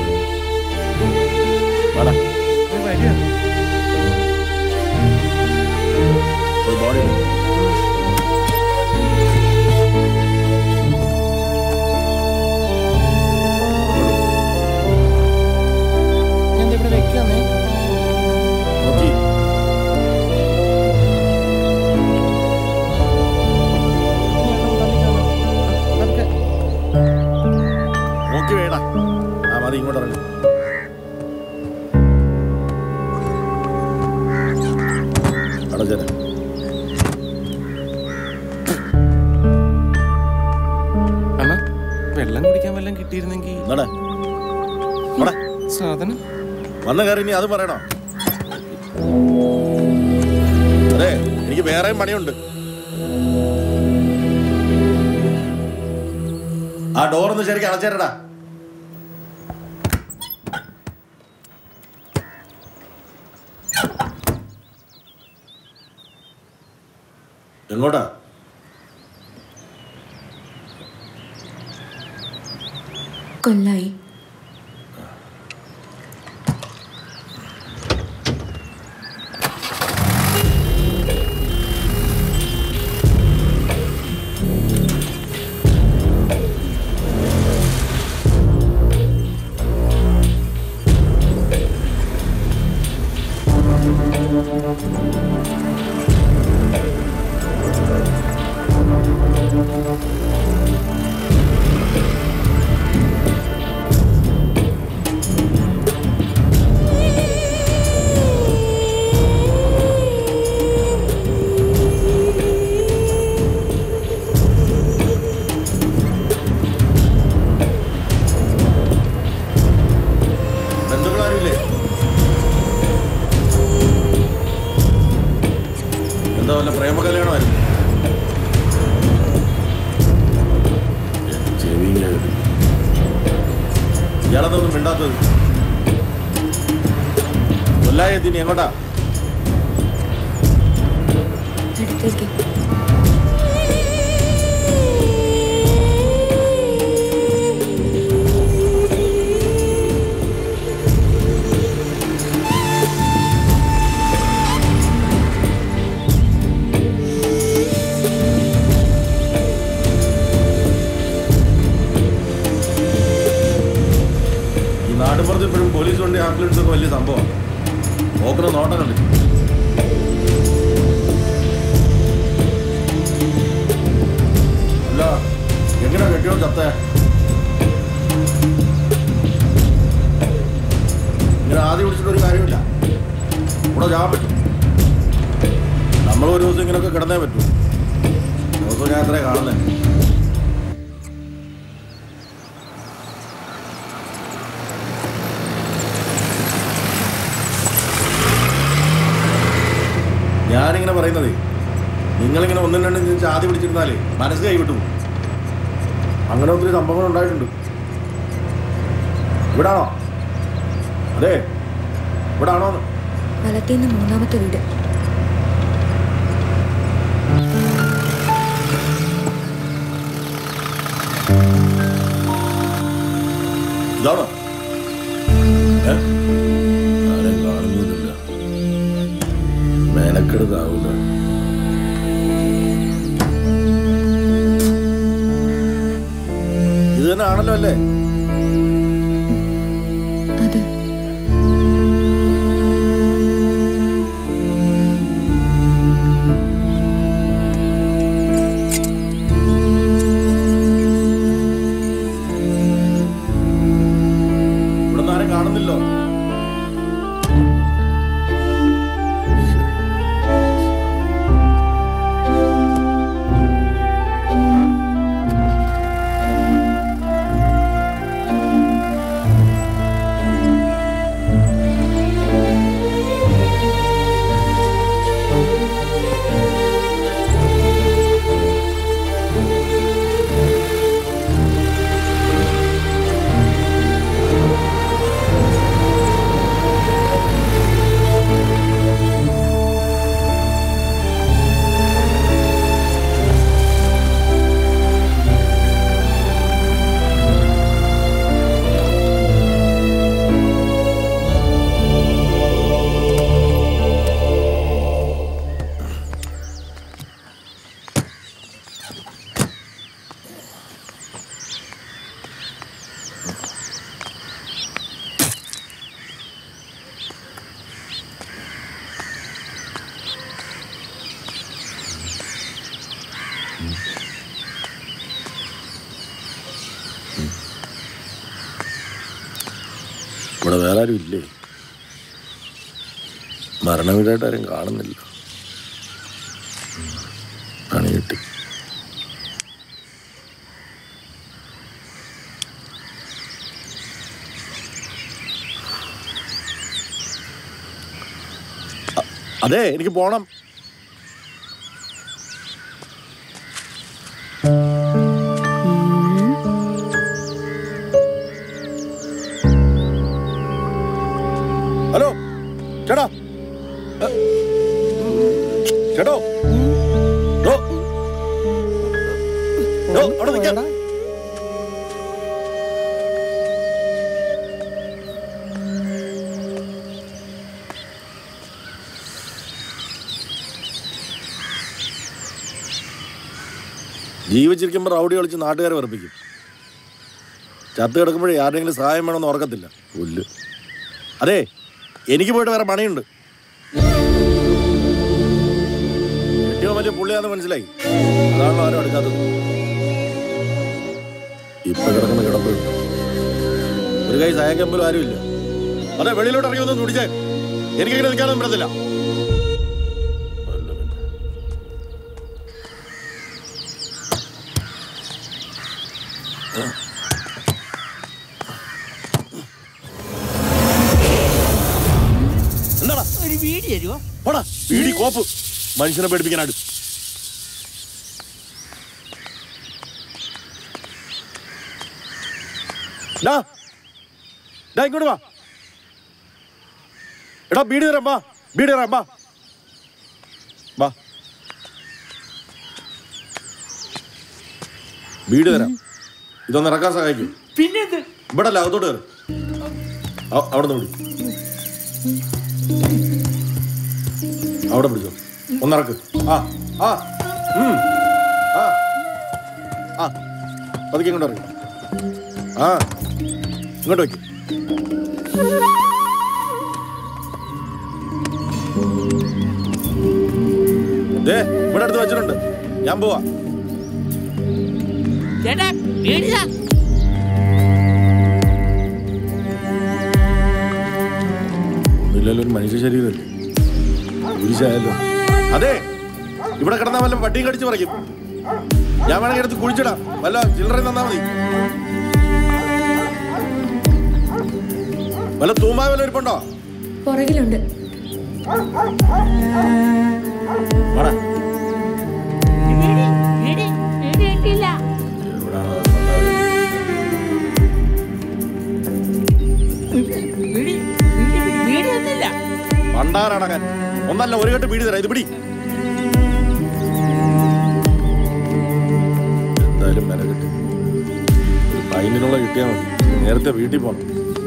ബോഡി നോക്കി വേടാ. ആ മതി, ഇങ്ങോട്ട് ഇറങ്ങി. അടച്ചേരാ. വെള്ളം കുടിക്കാൻ വല്ലതും കിട്ടിയിരുന്നെങ്കിൽ സാധനം വന്ന കാര്യം ഇനി അത് പറയണോ? അതെ, എനിക്ക് വേറെയും പണിയുണ്ട്. ആ ഡോറൊന്ന് ശരിക്കും അടച്ചേരടാ. എങ്ങോട്ടാ? കൊല്ലായി. എന്താ വല്ല പ്രേമ കല്യാണമായിരുന്നു? ഇയാളെന്തൊന്നും മിണ്ടാത്തത്? കൊല്ലായെത്തിന് എങ്ങോട്ടാ? നാടുപുറത്ത് ഇപ്പോഴും പോലീസ് വണ്ടി ആംബുലൻസ് ഒക്കെ വലിയ സംഭവമാണ്. നോക്കുന്ന നോട്ടം കണ്ടിട്ട് അല്ല, എങ്ങനെ കെട്ടിയോ ചത്ത? ഇങ്ങനെ ആദ്യം വിളിച്ചിട്ടൊരു കാര്യമില്ല. ഇവിടെ ചാൻ പറ്റും. നമ്മൾ ഒരു ദിവസം ഇങ്ങനെയൊക്കെ കിടന്നേ പറ്റൂ. ദിവസവും ഞാൻ എത്രയാണ് കാണുന്നത്? ഞാനിങ്ങനെ പറയുന്നതേ, നിങ്ങളിങ്ങനെ ഒന്നും രണ്ടും ചോദിച്ച് ആദ്യം പിടിച്ചിരുന്നാലേ മനസ്സ് കൈവിട്ടു. അങ്ങനെ ഒത്തിരി സംഭവങ്ങൾ ഉണ്ടായിട്ടുണ്ട്. ഇവിടാണോ? അതെ, ഇവിടാണോ? വലത്തേന്ന് മൂന്നാമത്തെ വീട്. ഇതാണോ? ആരും കാണുന്നില്ല. മേനക്കെടുത്താവില്ല. ഇത് തന്നെ ആണല്ലോ അല്ലേ? ഇവിടെ ആരും കാണുന്നില്ലോ. ഇവിടെ വേറെ ആരും ഇല്ലേ? മരണവീടായിട്ട് ആരും കാണുന്നില്ല. പണി കിട്ടി. അതെ, എനിക്ക് പോണം. ഹലോ ചേട്ടാ, ചേട്ടോ, അവിടെ നിൽക്കാം. ജീവിച്ചിരിക്കുമ്പോൾ റൗഡി കളിച്ച് നാട്ടുകാരെ വെറുപ്പിക്കും. ചത്ത് കിടക്കുമ്പോഴേ ആരുടെയെങ്കിലും സഹായം വേണമെന്ന് ഓർക്കത്തില്ല. പുല്ല്. അതെ, എനിക്ക് പോയിട്ട് വേറെ പണിയുണ്ട്. ഏറ്റവും വലിയ പുള്ളിയാന്ന് മനസ്സിലായി. അതാണല്ലോ ആരും അടുക്കാത്തത്. ഇപ്പൊ കിടക്കുന്ന കിടപ്പ് ഒരു കൈ സഹായിക്കാൻ പോലും ആരുമില്ല. അതെ, വെളിയിലോട്ട് ഇറങ്ങി ഒന്നും തുടിച്ചേ. എനിക്കിങ്ങനെ നിൽക്കാനൊന്നും പറ്റത്തില്ല. എന്താടാ ഒരു വീടി തരുമോ? പോടാ, വീടി കോപ്പ്. മനുഷ്യനെ പേടിപ്പിക്കാനായിട്ട്. ഇങ്ങോട്ട് വാ. എടാ ബീഡി തരാം. വാ, ബീഡി തരാം. വാ വാ ബീഡി തരാം. ഇതൊന്ന് ഇറക്കാൻ സഹായിക്കും. പിന്നെ ഇവിടെ അല്ല, അകത്തോട്ട് കയറി. അവിടെ നിന്ന് പിടി. അവിടെ പിടിച്ചോ. ഒന്നിറക്ക്. ആ ആ ആ ആ പതുക്കെ ഇങ്ങോട്ട് ഇറങ്ങി. ആ ഇങ്ങോട്ട് വയ്ക്കും. ദേ ഇവിടെ അടുത്ത് വെച്ചിട്ടുണ്ട്. ഞാൻ പോവാ. ഇല്ലല്ലോ, ഒരു മനുഷ്യ ശരീരമല്ലേ. കുരിശായല്ലോ. അതെ, ഇവിടെ കിടന്നാ വല്ല പട്ടിയും കടിച്ച് പറിക്കും. ഞാൻ വേണമെങ്കിൽ എടുത്ത് കുഴിച്ചിടാം. വല്ല ചില്ലറ തന്നാ മതി. വല്ല തൂമ്പായ വല്ല ഇരിപ്പുണ്ടോ? പുറകിലുണ്ട്. പണ്ടാറടങ്ങാൻ ഒന്നല്ല, ഒരു കെട്ട് പീടി തരാം. ഇത് പിടി. എന്തായാലും വില കിട്ടി. ഒരു ഫൈനിനുള്ള കിട്ടിയാൽ മതി. നേരത്തെ വീട്ടിൽ പോകണം.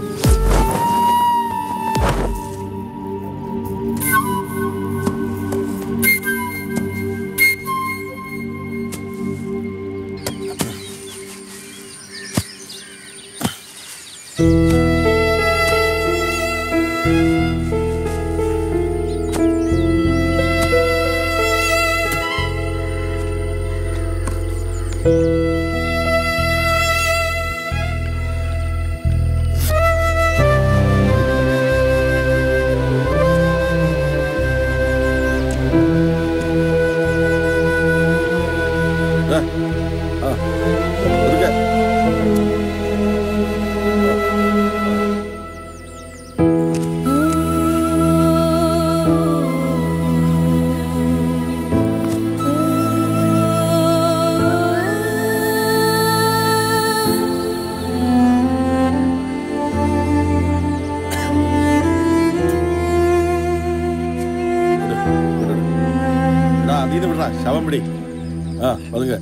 ശവം പിടി. ആ പതുക്കെ.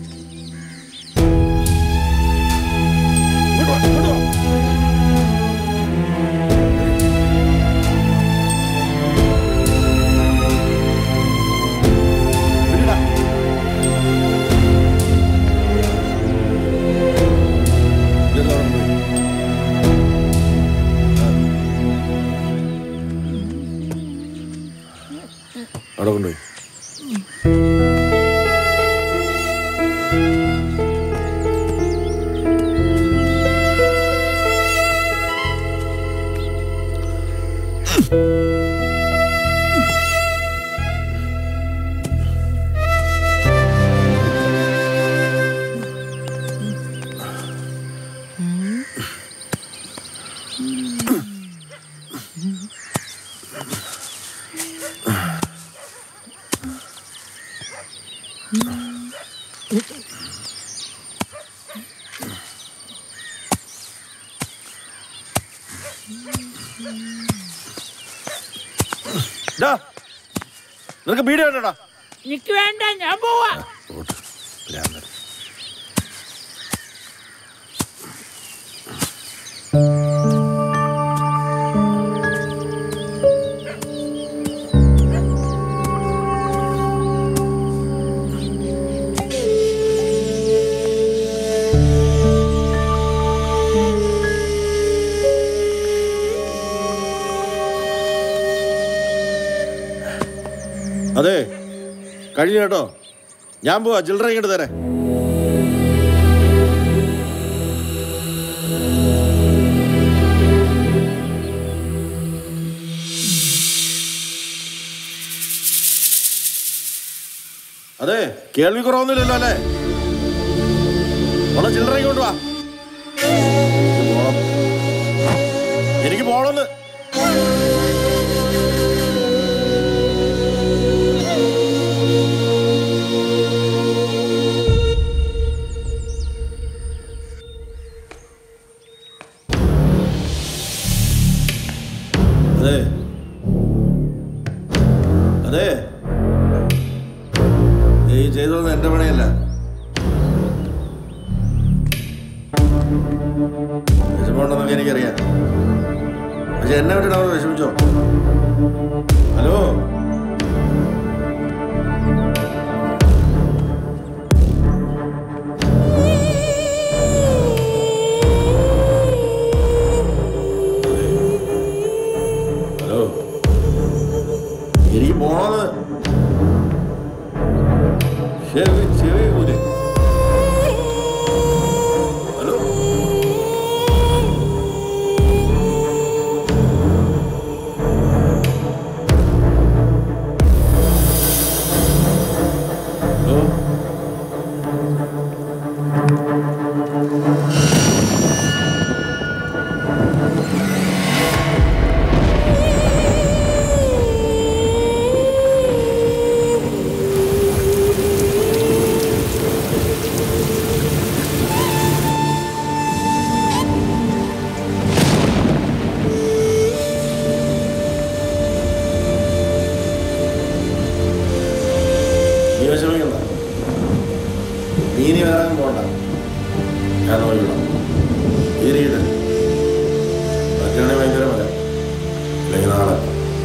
അവിടെ കൊണ്ടുപോയി. നിനക്ക് ബീഡി വേണ്ടടാ? എനിക്ക് വേണ്ട, ഞാൻ പോവാ. അതെ, കഴിഞ്ഞു കേട്ടോ. ഞാൻ പോവാ, ചില്ലറ ഇങ്ങോട്ട് തരാം. അതെ, കേൾവി കുറവൊന്നുമില്ലല്ലോ അല്ലേ? ഉള്ള ചില്ലറ ഇങ്ങോട്ട് വാ. എനിക്ക് പോണമെന്ന്. അതെ അതെ, ഈ ചെയ്തത് എന്റെ പണിയല്ല. വിഷമമുണ്ടെന്നൊക്കെ എനിക്കറിയാം. പക്ഷെ എന്നെ വിട്ടിട്ട് അവർ വിഷമിച്ചോ? ഹലോ, എനിക്ക് പോണത് ചെറിയ ചെറിയ കൂലി. ഹലോ, വിഷമിക്കണ്ട. നീ ഇനി വേറെ പോണ്ട. ഞാൻ നോക്കിക്കണം. തീരെയില്ല. പറ്റുകയാണെങ്കിൽ ഭയങ്കര മഴ. അല്ലെങ്കിൽ നാളെ.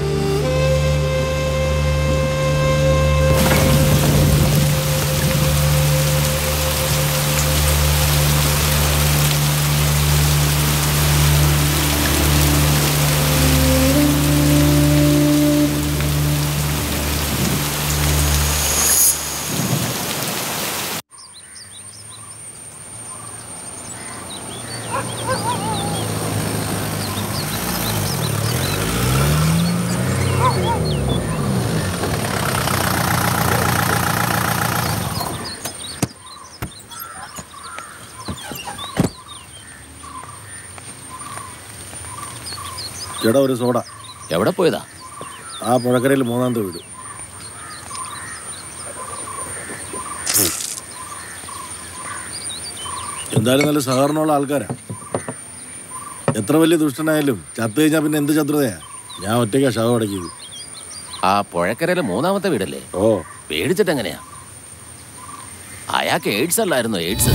ചേട്ടാ, ഒരു സോഡ. എവിടെ പോയതാ? ആ പുഴക്കരയിൽ മൂന്നാമത്തെ വീട്. എന്തായാലും നല്ല സഹകരണമുള്ള ആൾക്കാരാ. എത്ര വലിയ ദുഷ്ടനായാലും ചത്തു കഴിഞ്ഞാൽ പിന്നെ എന്ത് ശത്രുതയാ? ഞാൻ ഒറ്റയ്ക്കാ ശവം അടക്കിയത്. ആ പുഴക്കരയിലെ മൂന്നാമത്തെ വീടല്ലേ? ഓ, പേടിച്ചിട്ട് എങ്ങനെയാ? അയാൾക്ക് എയ്ഡ്സ് അല്ലായിരുന്നു? എയ്ഡ്സ്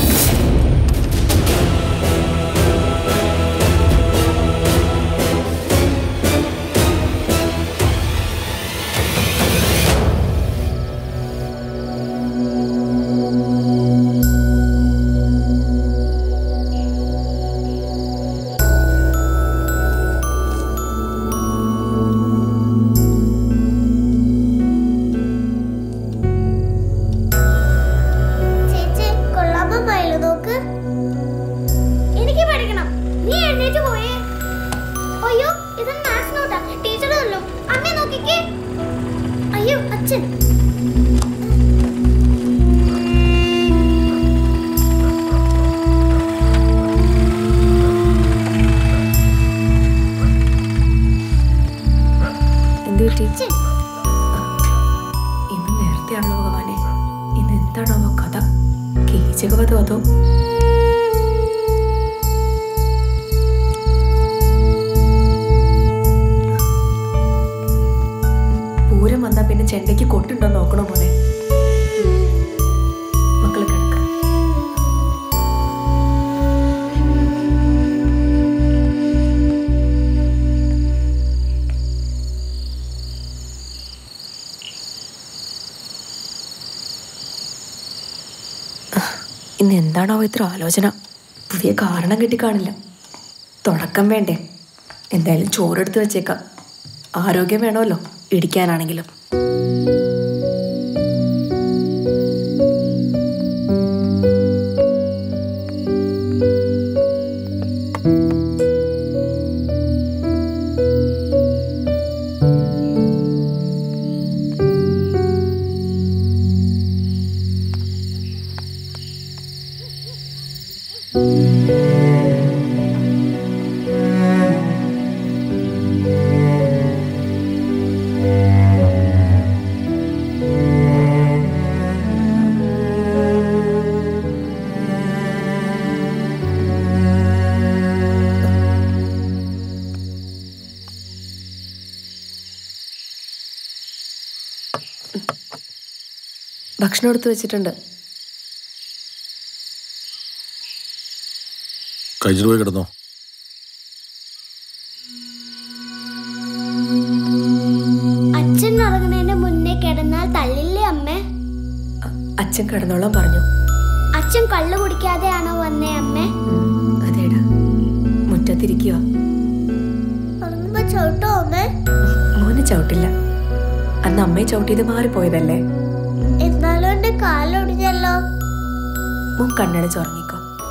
ഇന്ന് നേരത്തെയാണല്ലോ ഭഗവാനെ. ഇന്ന് എന്താണാവോ കഥ? കീചകവധം അതോ? പൂരം വന്നാ പിന്നെ ചെണ്ടയ്ക്ക് കൊട്ടുണ്ടോ നോക്കണോ മോനെ? മക്കള് കിടക്ക. ഇന്ന് എന്താണോ ഇത്ര ആലോചന? പുതിയ കാരണം കിട്ടിക്കാണില്ല. തുടക്കം വേണ്ടേ? എന്തായാലും ചോറെടുത്ത് വെച്ചേക്കാം. ആരോഗ്യം വേണമല്ലോ ഇടിക്കാനാണെങ്കിലും. ഭക്ഷണം എടുത്ത് വെച്ചിട്ടുണ്ട്. കഴിച്ചിട്ട് പോയി കിടന്നോ. അച്ഛൻ ഉറങ്ങുന്നതിന് മുന്നേ കിടന്നാൽ തള്ളില്ലേ അമ്മേ? അച്ഛൻ കിടന്നോളാൻ പറഞ്ഞു. അച്ഛൻ കള്ളു കുടിക്കാതെയാണോ വന്നേ അമ്മേ? അതേടാ, മുറ്റത്തിരിക്കുക. ഉറങ്ങുമ്പോ ചവിട്ടോ അമ്മേ? മോനെ ചവിട്ടില്ല. അന്ന് അമ്മയെ ചവിട്ടിയത് മാറിപ്പോയതല്ലേ. എന്നാലും എന്റെ കാലൊടിഞ്ഞല്ലോ. മോൻ കണ്ണടച്ച് ഉറങ്ങിക്കോ.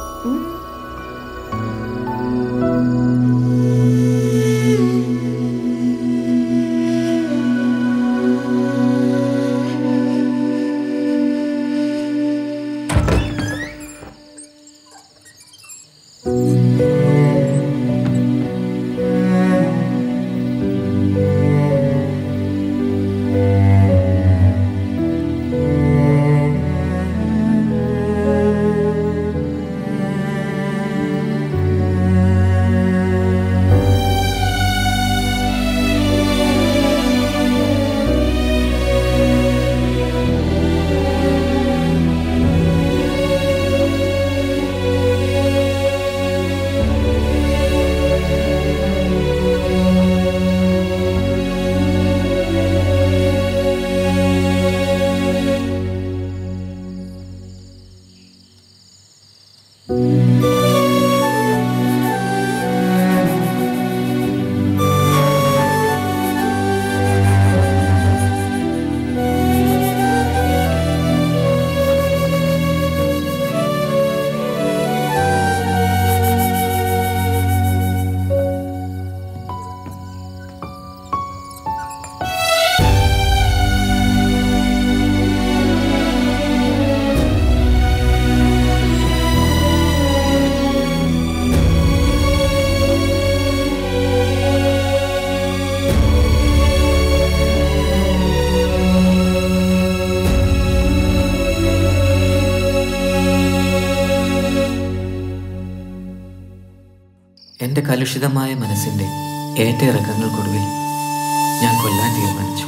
എൻ്റെ കലുഷിതമായ മനസ്സിൻ്റെ ഏറ്റ ഇറക്കങ്ങൾക്കൊടുവിൽ ഞാൻ കൊല്ലാൻ തീരുമാനിച്ചു.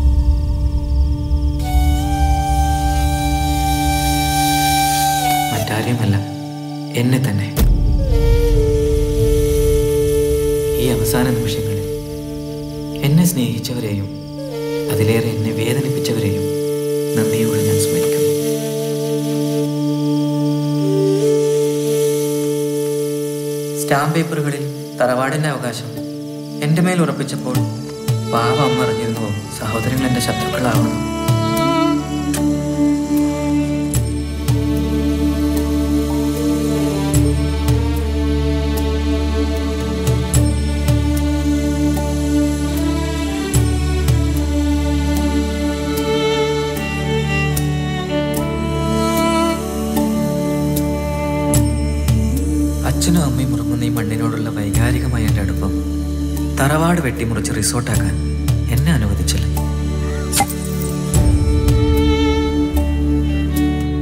മറ്റാരെയുമല്ല, എന്നെ തന്നെ. ഈ അവസാന നിമിഷങ്ങളിൽ എന്നെ സ്നേഹിച്ചവരെയും അതിലേറെ എന്നെ വേദനിപ്പിച്ചവരെയും നന്ദിയോടെ ഞാൻ സ്മരിക്കുന്നു. സ്റ്റാമ്പ് പേപ്പറുകളിൽ തറവാടിൻ്റെ അവകാശം എൻ്റെ മേൽ ഉറപ്പിച്ചപ്പോൾ പാവ അമ്മ അറിഞ്ഞിരുന്നുവോ സഹോദരങ്ങൾ എൻ്റെ ശത്രുക്കളാവണം? അച്ഛനും അമ്മയും ഉറങ്ങുന്ന ഈ മണ്ണിനോടുള്ള വൈകാരികമായ എൻ്റെ അടുപ്പം തറവാട് വെട്ടിമുറിച്ച് റിസോർട്ടാക്കാൻ എന്നെ അനുവദിച്ചില്ല.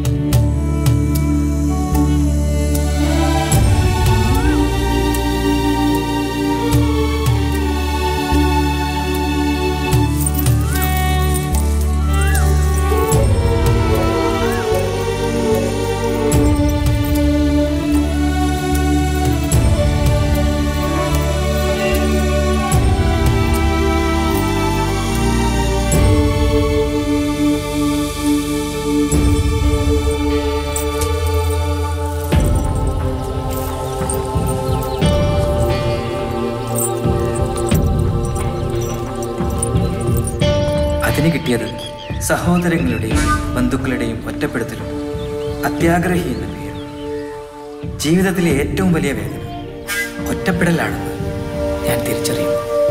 സഹോദരങ്ങളുടെയും ബന്ധുക്കളുടെയും ഒറ്റപ്പെടുത്തലും അത്യാഗ്രഹി എന്ന പേര്. ജീവിതത്തിലെ ഏറ്റവും വലിയ വേദന ഒറ്റപ്പെടലാണെന്ന് ഞാൻ തിരിച്ചറിയുന്നു.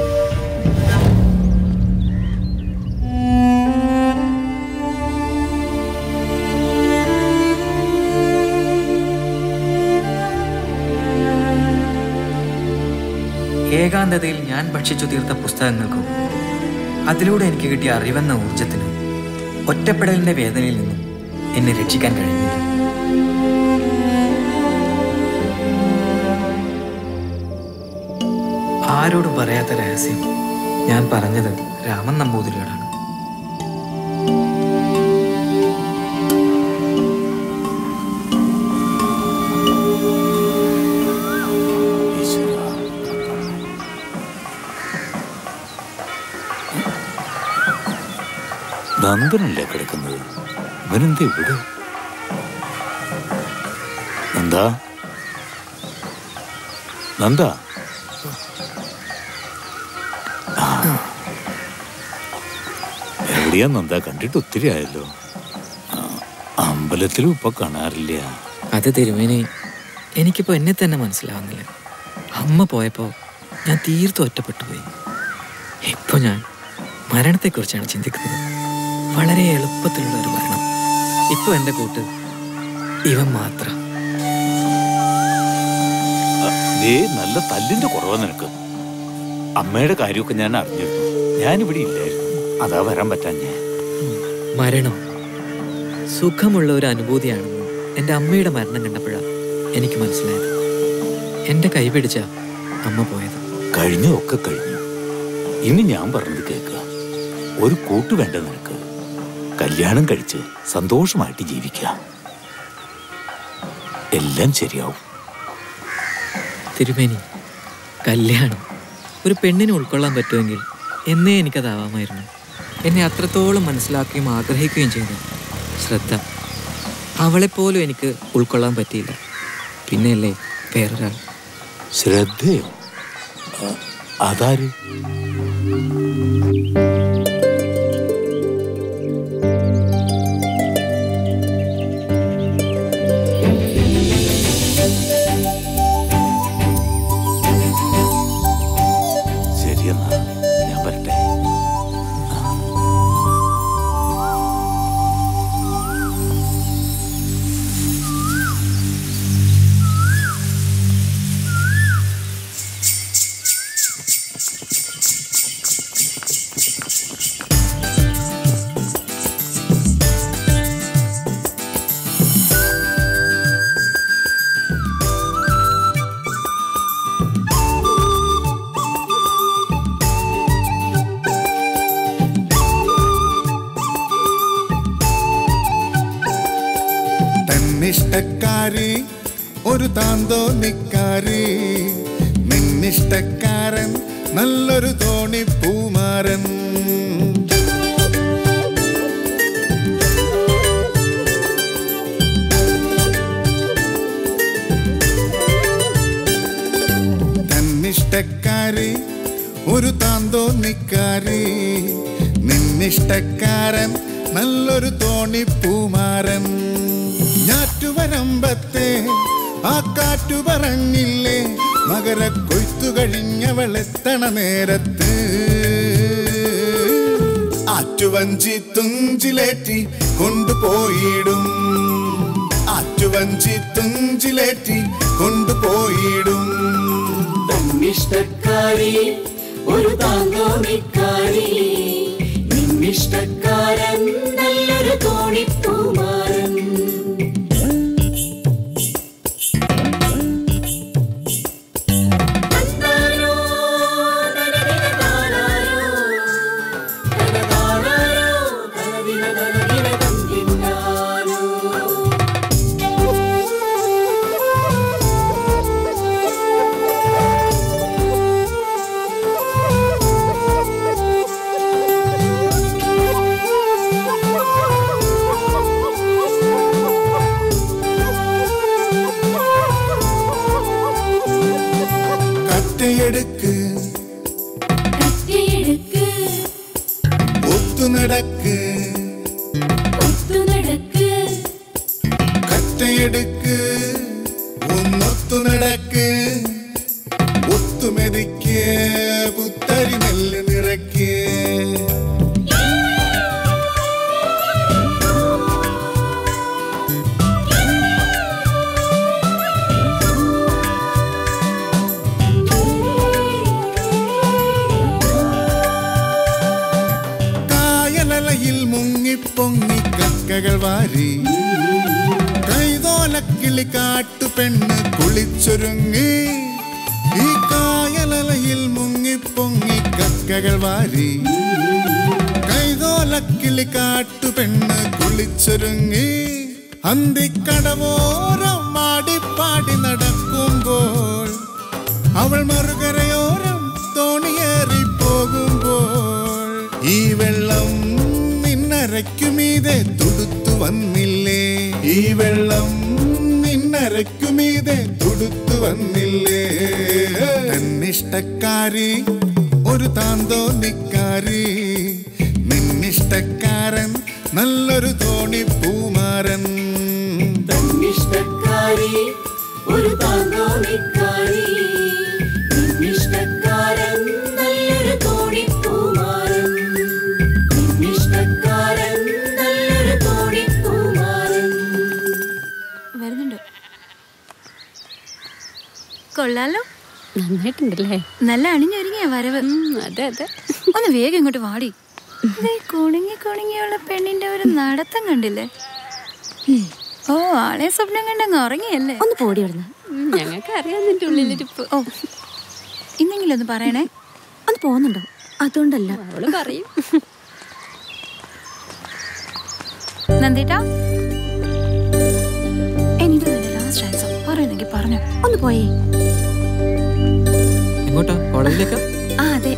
ഏകാന്തതയിൽ ഞാൻ ഭക്ഷിച്ചു തീർത്ത പുസ്തകങ്ങൾക്കും അതിലൂടെ എനിക്ക് കിട്ടിയ അറിവെന്ന ഊർജത്തിനും ഒറ്റപ്പെടലിന്റെ വേദനയിൽ നിന്നും എന്നെ രക്ഷിക്കാൻ കഴിഞ്ഞില്ല. ആരോടും പറയാത്ത രഹസ്യം ഞാൻ പറഞ്ഞത് രാമൻ നമ്പൂതിരിയോടാണ്. നന്ദനല്ലേ കിടക്കുന്നത്? ഇവനെന്താ ഇവിടെ? നന്ദ, നന്ദ, എവിടെയാ നന്ദ? കണ്ടിട്ട് ഒത്തിരി ആയല്ലോ. അമ്പലത്തിലും ഇപ്പൊ കാണാറില്ല. അത് തിരുമേനി, എനിക്കിപ്പോ എന്നെ തന്നെ മനസ്സിലാവുന്നില്ല. അമ്മ പോയപ്പോ ഞാൻ തീർത്തും ഒറ്റപ്പെട്ടു പോയി. ഇപ്പൊ ഞാൻ മരണത്തെക്കുറിച്ചാണ് ചിന്തിക്കുന്നത്. വളരെ എളുപ്പത്തിലുള്ള ഒരു മരണം. ഇപ്പൊ എന്റെ കൂട്ട് ഇവൻ മാത്രം. നല്ല തല്ലിന്റെ കുറവ് നിനക്ക്. അമ്മയുടെ കാര്യമൊക്കെ ഞാൻ അറിഞ്ഞിരുന്നു. ഞാനിവിടെ ഇല്ലായിരുന്നു, അതാ വരാൻ പറ്റാൻ. ഞാൻ മരണം സുഖമുള്ള ഒരു അനുഭൂതിയാണെന്ന് എൻ്റെ അമ്മയുടെ മരണം കണ്ടപ്പോഴാണ് എനിക്ക് മനസ്സിലായത്. എൻ്റെ കൈ പിടിച്ച അമ്മ പോയത്. കഴിഞ്ഞൊക്കെ കഴിഞ്ഞു. ഇനി ഞാൻ പറഞ്ഞത് കേൾക്കുക. ഒരു കൂട്ട് വേണ്ട നിനക്ക്. കല്യാണം കഴിച്ച് സന്തോഷമായിട്ട് ജീവിക്കാം. എല്ലാം ശരിയാവും. തിരുമേനി, കല്യാണം ഒരു പെണ്ണിനെ ഉൾക്കൊള്ളാൻ പറ്റുമെങ്കിൽ എന്നേ എനിക്കതാവാമായിരുന്നു. എന്നെ അത്രത്തോളം മനസ്സിലാക്കുകയും ആഗ്രഹിക്കുകയും ചെയ്തു ശ്രദ്ധ, അവളെപ്പോലും എനിക്ക് ഉൾക്കൊള്ളാൻ പറ്റിയില്ല. പിന്നെയല്ലേ വേറൊരാൾ. ശ്രദ്ധയോ? അതാര്? നിന്നിഷ്ടക്കാരി ഒരു താന്തോന്നിക്കാരി, നിന്നിഷ്ടക്കാരൻ നല്ലൊരു തോണിപ്പൂമാരൻ. തന്നിഷ്ടക്കാരി ഒരു താന്തോന്നിക്കാരി, നിന്നിഷ്ടക്കാരൻ നല്ലൊരു തോണിപ്പൂമാരൻ. ഞാറ്റുവരമ്പത്തെ ആ കാറ്റു പറഞ്ഞില്ലേ, മകര കൊയ്ത്തു കഴിഞ്ഞവളെത്തണ നേരത്ത്. ആറ്റുവഞ്ചി തുഞ്ചിലേറ്റി കൊണ്ടുപോയിടും, ആറ്റുവഞ്ചി തുഞ്ചിലേറ്റി കൊണ്ടുപോയിടും. തന്നിഷ്ടക്കാരി ഒരു താന്തോണിക്കാരി, നിന്നിഷ്ടക്കാരൻ നല്ലൊരു തോണിപ്പൂമാരൻ. Oh മുറിയെടുക്ക് ഒന്നൊത്തു നടക്ക് ഒത്തുമെതിക്ക് പുത്തരി നെല്ല് നിറയ്ക്ക് കായലലയിൽ മുങ്ങിപ്പൊങ്ങി കക്കകൾ വാരി കൈതോലക്കിളി കാട്ടുപെണ്ണ് കുളിച്ചൊരുങ്ങി ഈ കായലലയിൽ മുങ്ങിപ്പൊങ്ങി കക്കകൾ വാരി കൈതോലക്കിളി കാട്ടുപെണ്ണ് കുളിച്ചൊരുങ്ങി അന്തിക്കടവോരം മാടിപ്പാടി നടക്കുമ്പോൾ അവൾ മറുകരയോരം തോണിയേറി പോകുമ്പോൾ ഈ വെള്ളം നിന്നരയ്ക്കുമീതെ തുടുത്തു വന്നില്ലേ ഈ വെള്ളം നിന്നരയ്ക്കുമീതെ തുടുത്തു വന്നില്ലേ തന്നിഷ്ടക്കാരി ഒരു താന്തോന്നിക്കാരി നിന്നിഷ്ടക്കാരൻ നല്ലൊരു തോണിപ്പൂമാരൻ തന്നിഷ്ടക്കാരി ഒരു താന്തോന്നിക്കാരി നിന്നിഷ്ടക്കാരൻ നല്ലൊരു തോണിപ്പൂമാരൻ നിന്നിഷ്ടക്കാരൻ നല്ലൊരു തോണിപ്പൂമാരൻ വരുന്നുണ്ട്. കൊള്ളാലോ, നന്നായിട്ടുണ്ടല്ലേ? നല്ല അണിഞ്ഞൊരുങ്ങിയ വരവ്. അതെ അതെ. ഒന്ന് വേഗം ഇങ്ങോട്ട് വാടി. കുണുങ്ങി കുണുങ്ങിയുള്ള പെണ്ണിന്റെ ഒരു നടത്തം കണ്ടില്ലേ? ഓ, ആളെ സ്വപ്നം കണ്ടങ്ങ് ഉറങ്ങിയല്ലേ? ഒന്ന് പോടി വിടുന്നു. ഞങ്ങൾക്ക് അറിയാം നിന്റെ ഉള്ളിലിരിപ്പ്. ഓ, ഇന്നെങ്കിലും ഒന്ന് പറയണേ. ഒന്ന് പോകുന്നുണ്ടോ? അതുകൊണ്ടല്ല, അവള് പറയും. നന്ദിട്ടാ, എനിക്ക് ലാസ്റ്റ് ചാൻസ് പറയുന്നെങ്കിൽ പറഞ്ഞു. ഒന്ന് പോയേ. എങ്ങോട്ടാ? കോളേജിലേക്ക്? ആ അതെ.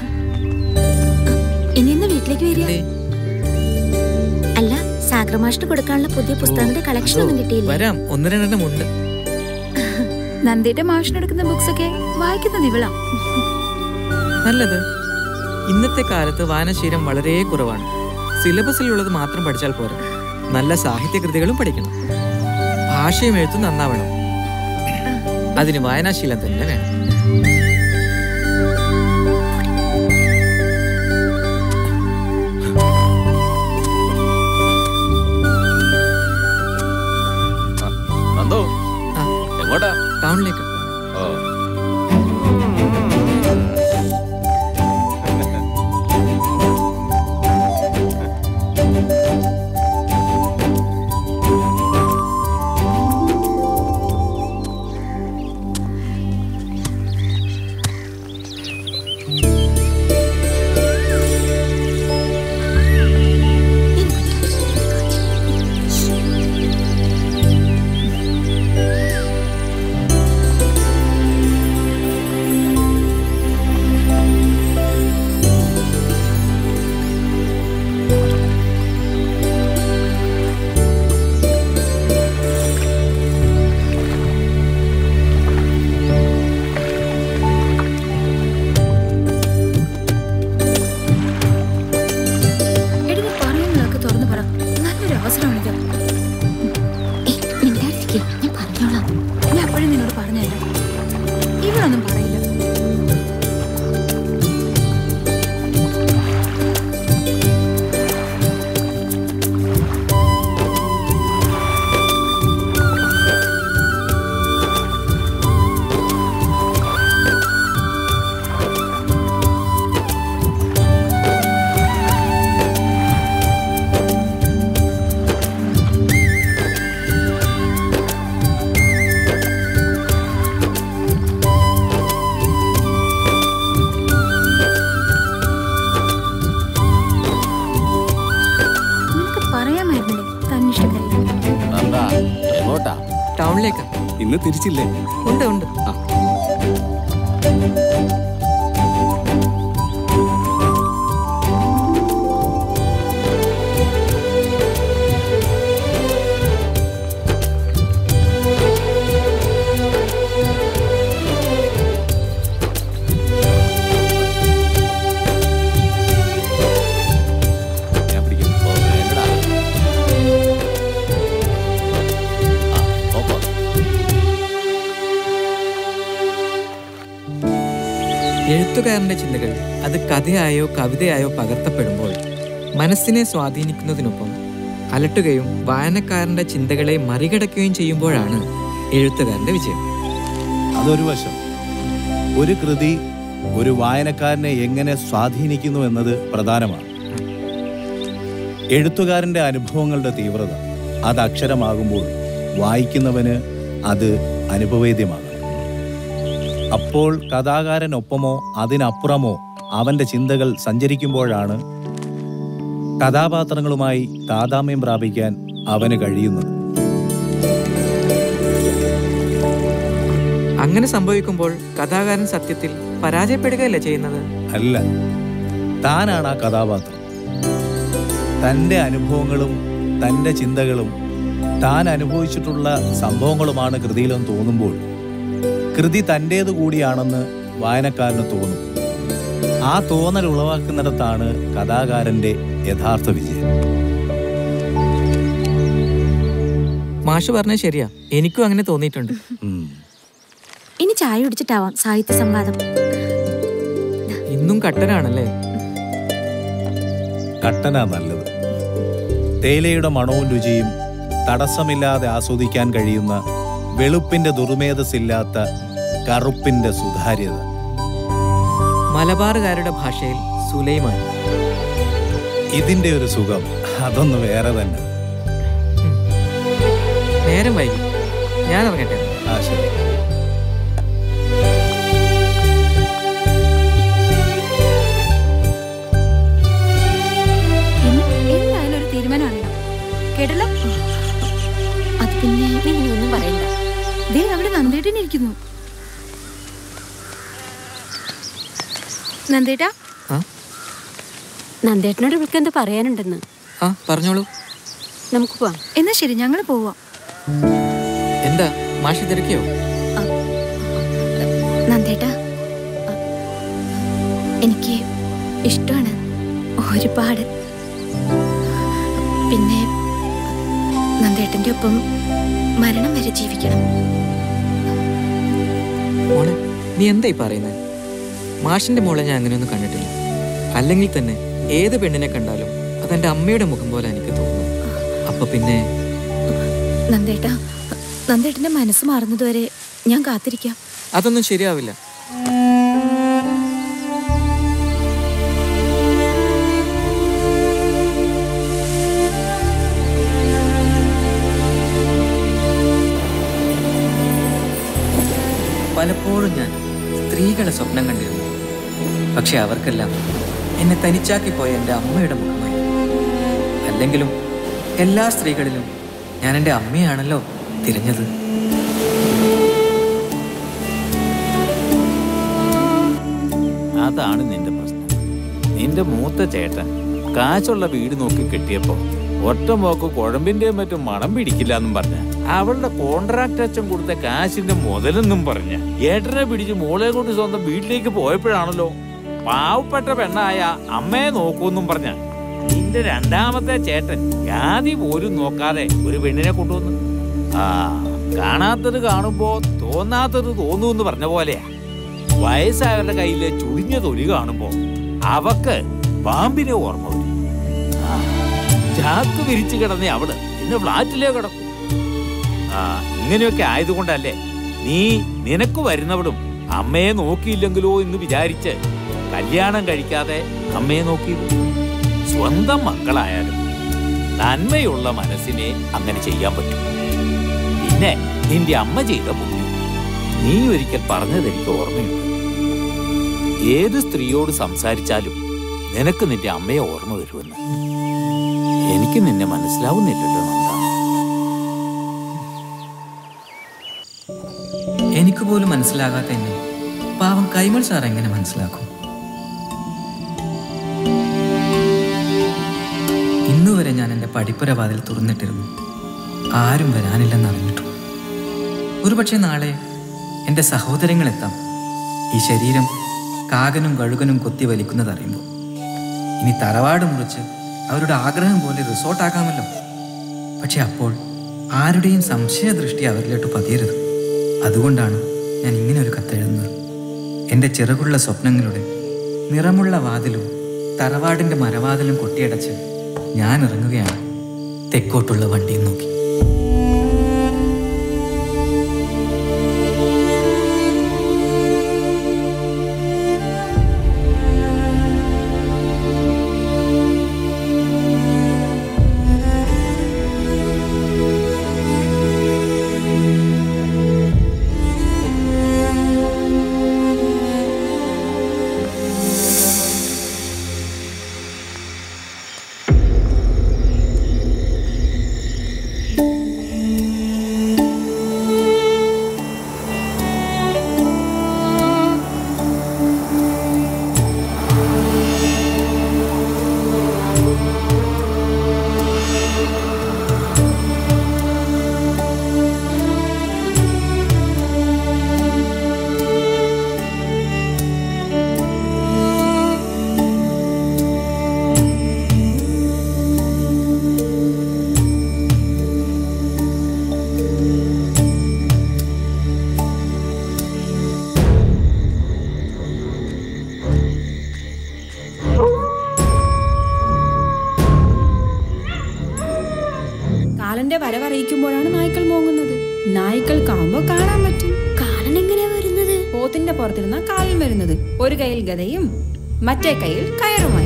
ഇനി ഇന്ന് വീട്ടിലേക്ക് വരിക? അല്ല, സാഗ്രമാഷിന് കൊടുക്കാനുള്ള പുതിയ പുസ്തകങ്ങളുടെ കളക്ഷൻ ഒന്നും കിട്ടിയില്ല. വരാം, ഒന്ന് രണ്ടെണ്ണം ഉണ്ട്. നന്ദിയുടെ മാഷിനെടുക്കുന്ന ബുക്സ് ഒക്കെ വായിക്കുന്നത് ഇവളാ. നല്ലത്. ഇന്നത്തെ കാലത്ത് വായനാശീലം വളരെ കുറവാണ്. സിലബസിലുള്ളത് മാത്രം പഠിച്ചാൽ പോരാ, നല്ല സാഹിത്യകൃതികളും പഠിക്കണം. ഭാഷയും എഴുത്തും നന്നാവണം. അതിന് വായനാശീലം തന്നെ വേണം. എങ്ങോട്ടാ? ടൗണിലേക്ക്. ടൗണിലേക്ക്. ഇന്ന് തിരിച്ചില്ലേ? ഉണ്ട് ഉണ്ട്. എഴുത്തുകാരൻ്റെ ചിന്തകൾ അത് കഥയായോ കവിതയായോ പകർത്തപ്പെടുമ്പോൾ മനസ്സിനെ സ്വാധീനിക്കുന്നതിനൊപ്പം അലട്ടുകയും വായനക്കാരൻ്റെ ചിന്തകളെ മറികടക്കുകയും ചെയ്യുമ്പോഴാണ് എഴുത്തുകാരൻ്റെ വിജയം. അതൊരു വശം. ഒരു കൃതി ഒരു വായനക്കാരനെ എങ്ങനെ സ്വാധീനിക്കുന്നു എന്നത് പ്രധാനമാണ്. എഴുത്തുകാരൻ്റെ അനുഭവങ്ങളുടെ തീവ്രത അത് അക്ഷരമാകുമ്പോൾ വായിക്കുന്നവന് അത് അനുഭവേദ്യമാകണം. അപ്പോൾ കഥാകാരനൊപ്പമോ അതിനപ്പുറമോ അവൻ്റെ ചിന്തകൾ സഞ്ചരിക്കുമ്പോഴാണ് കഥാപാത്രങ്ങളുമായി താദാമ്യം പ്രാപിക്കാൻ അവന് കഴിയുന്നത്. അങ്ങനെ സംഭവിക്കുമ്പോൾ കഥാകാരൻ സത്യത്തിൽ പരാജയപ്പെടുകയല്ല ചെയ്യുന്നത്. അല്ല, താനാണ് ആ കഥാപാത്രം. തൻ്റെ അനുഭവങ്ങളും തൻ്റെ ചിന്തകളും താൻ അനുഭവിച്ചിട്ടുള്ള സംഭവങ്ങളുമാണ് കൃതിയിലെന്ന് തോന്നുമ്പോൾ കൃതി തൻ്റേത് കൂടിയാണെന്ന് വായനക്കാരന് തോന്നും. ആ തോന്നൽ ഉളവാക്കുന്നിടത്താണ് കഥാകാരൻ്റെ യഥാർത്ഥ വിജയം. മാഷ് പറഞ്ഞത് ശരിയാ, എനിക്കും അങ്ങനെ തോന്നിയിട്ടുണ്ട്. ഇനി ചായ കുടിച്ചിട്ടാവാം സാഹിത്യ സംവാദം. ഇന്നും കട്ടനാണല്ലേ? കട്ടനാ നല്ലത്. തേയിലയുടെ മണവും രുചിയും തടസ്സമില്ലാതെ ആസ്വദിക്കാൻ കഴിയുന്ന വെളുപ്പിന്റെ ദുർമേധസ്സില്ലാത്ത കറുപ്പിന്റെ സുതാര്യത. മലബാറുകാരുടെ ഭാഷയിൽ സുലൈമാൻ. ഇതിന്റെ ഒരു സുഖം അതൊന്ന് വേറെ തന്നെ. നേരം വൈകി, ഞാൻ ഇറങ്ങട്ടെ. ആ ശരി. എന്തായാലും ഒരു തീരുമാനമാണല്ലോ. കേട്ടല്ലോ? അത് പിന്നെ നീ ഒന്നും പറയണ്ട. ദേ അവിടെ നന്ദേട്ടനിരിക്കുന്നു. നന്ദേട്ടാ, നന്ദേട്ടനോട് ഇവർക്ക് എന്താ പറയാനുണ്ടെന്ന്. ആ പറഞ്ഞോളൂ. നമുക്ക് പോവാം. എന്നാ ശരി, ഞങ്ങൾ പോവാം. എന്താ മാഷി തിരക്കിയോ? നന്ദേട്ടാ, എനിക്ക് ഇഷ്ടമാണ് ഒരുപാട്. പിന്നെ നന്ദേട്ടൻ്റെ ഒപ്പം മരണം വരെ ജീവിക്കണം. മോളെ, നീ എന്തായി പറയുന്നത്? മാഷിന്റെ മോളെ ഞാൻ അങ്ങനെയൊന്നും കണ്ടിട്ടില്ല. അല്ലെങ്കിൽ തന്നെ ഏത് പെണ്ണിനെ കണ്ടാലും അതെന്റെ അമ്മയുടെ മുഖം പോലെ എനിക്ക് തോന്നുന്നു. അപ്പൊ പിന്നെ നന്ദേട്ടാ, നന്ദേട്ടന്റെ മനസ്സ് മാറുന്നതുവരെ ഞാൻ കാത്തിരിക്കാം. അതൊന്നും ശരിയാവില്ല. പലപ്പോഴും ഞാൻ സ്ത്രീകളെ സ്വപ്നം കണ്ടിരുന്നു. പക്ഷെ അവർക്കെല്ലാം എന്നെ തനിച്ചാക്കിപ്പോയ എൻ്റെ അമ്മയുടെ മുഖമായി. അല്ലെങ്കിലും എല്ലാ സ്ത്രീകളിലും ഞാൻ എൻ്റെ അമ്മയാണല്ലോ തിരഞ്ഞത്. അതാണ് നിന്റെ പ്രശ്നം. നിന്റെ മൂത്ത ചേട്ടൻ കാശുള്ള വീട് നോക്കി കെട്ടിയപ്പോ ഒറ്റമോക്ക് കുഴമ്പിന്റെയും മറ്റും മണം പിടിക്കില്ല എന്നും പറഞ്ഞ അവളുടെ കോൺട്രാക്ട് അച്ഛൻ കൊടുത്ത കാശിന്റെ മുതലെന്നും പറഞ്ഞ ഏട്ടനെ പിടിച്ച് മോളെ കൊണ്ട് സ്വന്തം വീട്ടിലേക്ക് പോയപ്പോഴാണല്ലോ പാവപ്പെട്ട പെണ്ണായ അമ്മയെ നോക്കൂന്നും പറഞ്ഞ നിന്റെ രണ്ടാമത്തെ ചേട്ടൻ ജാതി പോലും നോക്കാതെ ഒരു പെണ്ണിനെ കൊണ്ടുവന്നു. ആ കാണാത്തത് കാണുമ്പോ തോന്നാത്തത് തോന്നൂന്ന് പറഞ്ഞ പോലെയാ. വയസ്സായവരുടെ കയ്യിലെ ചുളിഞ്ഞ തൊലി കാണുമ്പോ അവക്ക് പാമ്പിനെ ഓർമ്മ വരും. ചാക്ക് വിരിച്ചു കിടന്നേ അവള് പിന്നെ ഫ്ലാറ്റിലേ കിടക്കും. ആ ഇങ്ങനെയൊക്കെ ആയതുകൊണ്ടല്ലേ നീ നിനക്ക് വരുന്നവളും അമ്മയെ നോക്കിയില്ലെങ്കിലോ എന്ന് വിചാരിച്ച് കല്യാണം കഴിക്കാതെ അമ്മയെ നോക്കിയത്. സ്വന്തം മക്കളായാലും നന്മയുള്ള മനസ്സിനെ അങ്ങനെ ചെയ്യാൻ പറ്റും. പിന്നെ നിന്റെ അമ്മ ചെയ്ത പുണ്യം നീ ഒരിക്കൽ പറഞ്ഞത് എനിക്ക് ഓർമ്മയുണ്ട്. ഏത് സ്ത്രീയോട് സംസാരിച്ചാലും നിനക്ക് നിന്റെ അമ്മയെ ഓർമ്മ വരുമെന്ന്. എനിക്ക് നിന്നെ മനസ്സിലാവുന്നില്ലല്ലോ നന്ദ. എനിക്ക് പോലും മനസ്സിലാകാത്ത എന്നെ പാവം കൈമൾ സാർ എങ്ങനെ മനസ്സിലാക്കും? ഇന്നുവരെ ഞാൻ എൻ്റെ പഠിപ്പുര വാതിൽ തുറന്നിട്ടിരുന്നു. ആരും വരാനില്ലെന്ന് അറിഞ്ഞിട്ടു. ഒരുപക്ഷെ നാളെ എൻ്റെ സഹോദരങ്ങളെത്താം. ഈ ശരീരം കാകനും കഴുകനും കൊത്തി വലിക്കുന്നത് അറിയുമ്പോൾ ഇനി തറവാട് മുറിച്ച് അവരുടെ ആഗ്രഹം പോലെ റിസോർട്ടാക്കാമല്ലോ. പക്ഷെ അപ്പോൾ ആരുടെയും സംശയദൃഷ്ടി അവരിലോട്ട് പതിയരുത്. അതുകൊണ്ടാണ് ഞാൻ ഇങ്ങനെ ഒരു കത്തെഴുതുന്നത്. എൻ്റെ ചിറകുള്ള സ്വപ്നങ്ങളുടെ നിറമുള്ള വാതിലും തറവാടിൻ്റെ മരവാതിലും കൊട്ടിയടച്ച് ഞാൻ ഇറങ്ങുകയാണ് തെക്കോട്ടുള്ള വണ്ടിയും നോക്കി. വരവറിയിക്കുമ്പോഴാണ് നായ്ക്കൾ മോങ്ങുന്നത്. നായ്ക്കൾക്കാവുമ്പോ കാണാൻ പറ്റും. കാലൻ എങ്ങനെയാ വരുന്നത്? പോത്തിന്റെ പുറത്തിരുന്ന കാലൻ വരുന്നത്. ഒരു കയ്യിൽ ഗദയും മറ്റേ കയ്യിൽ കയറുമായി.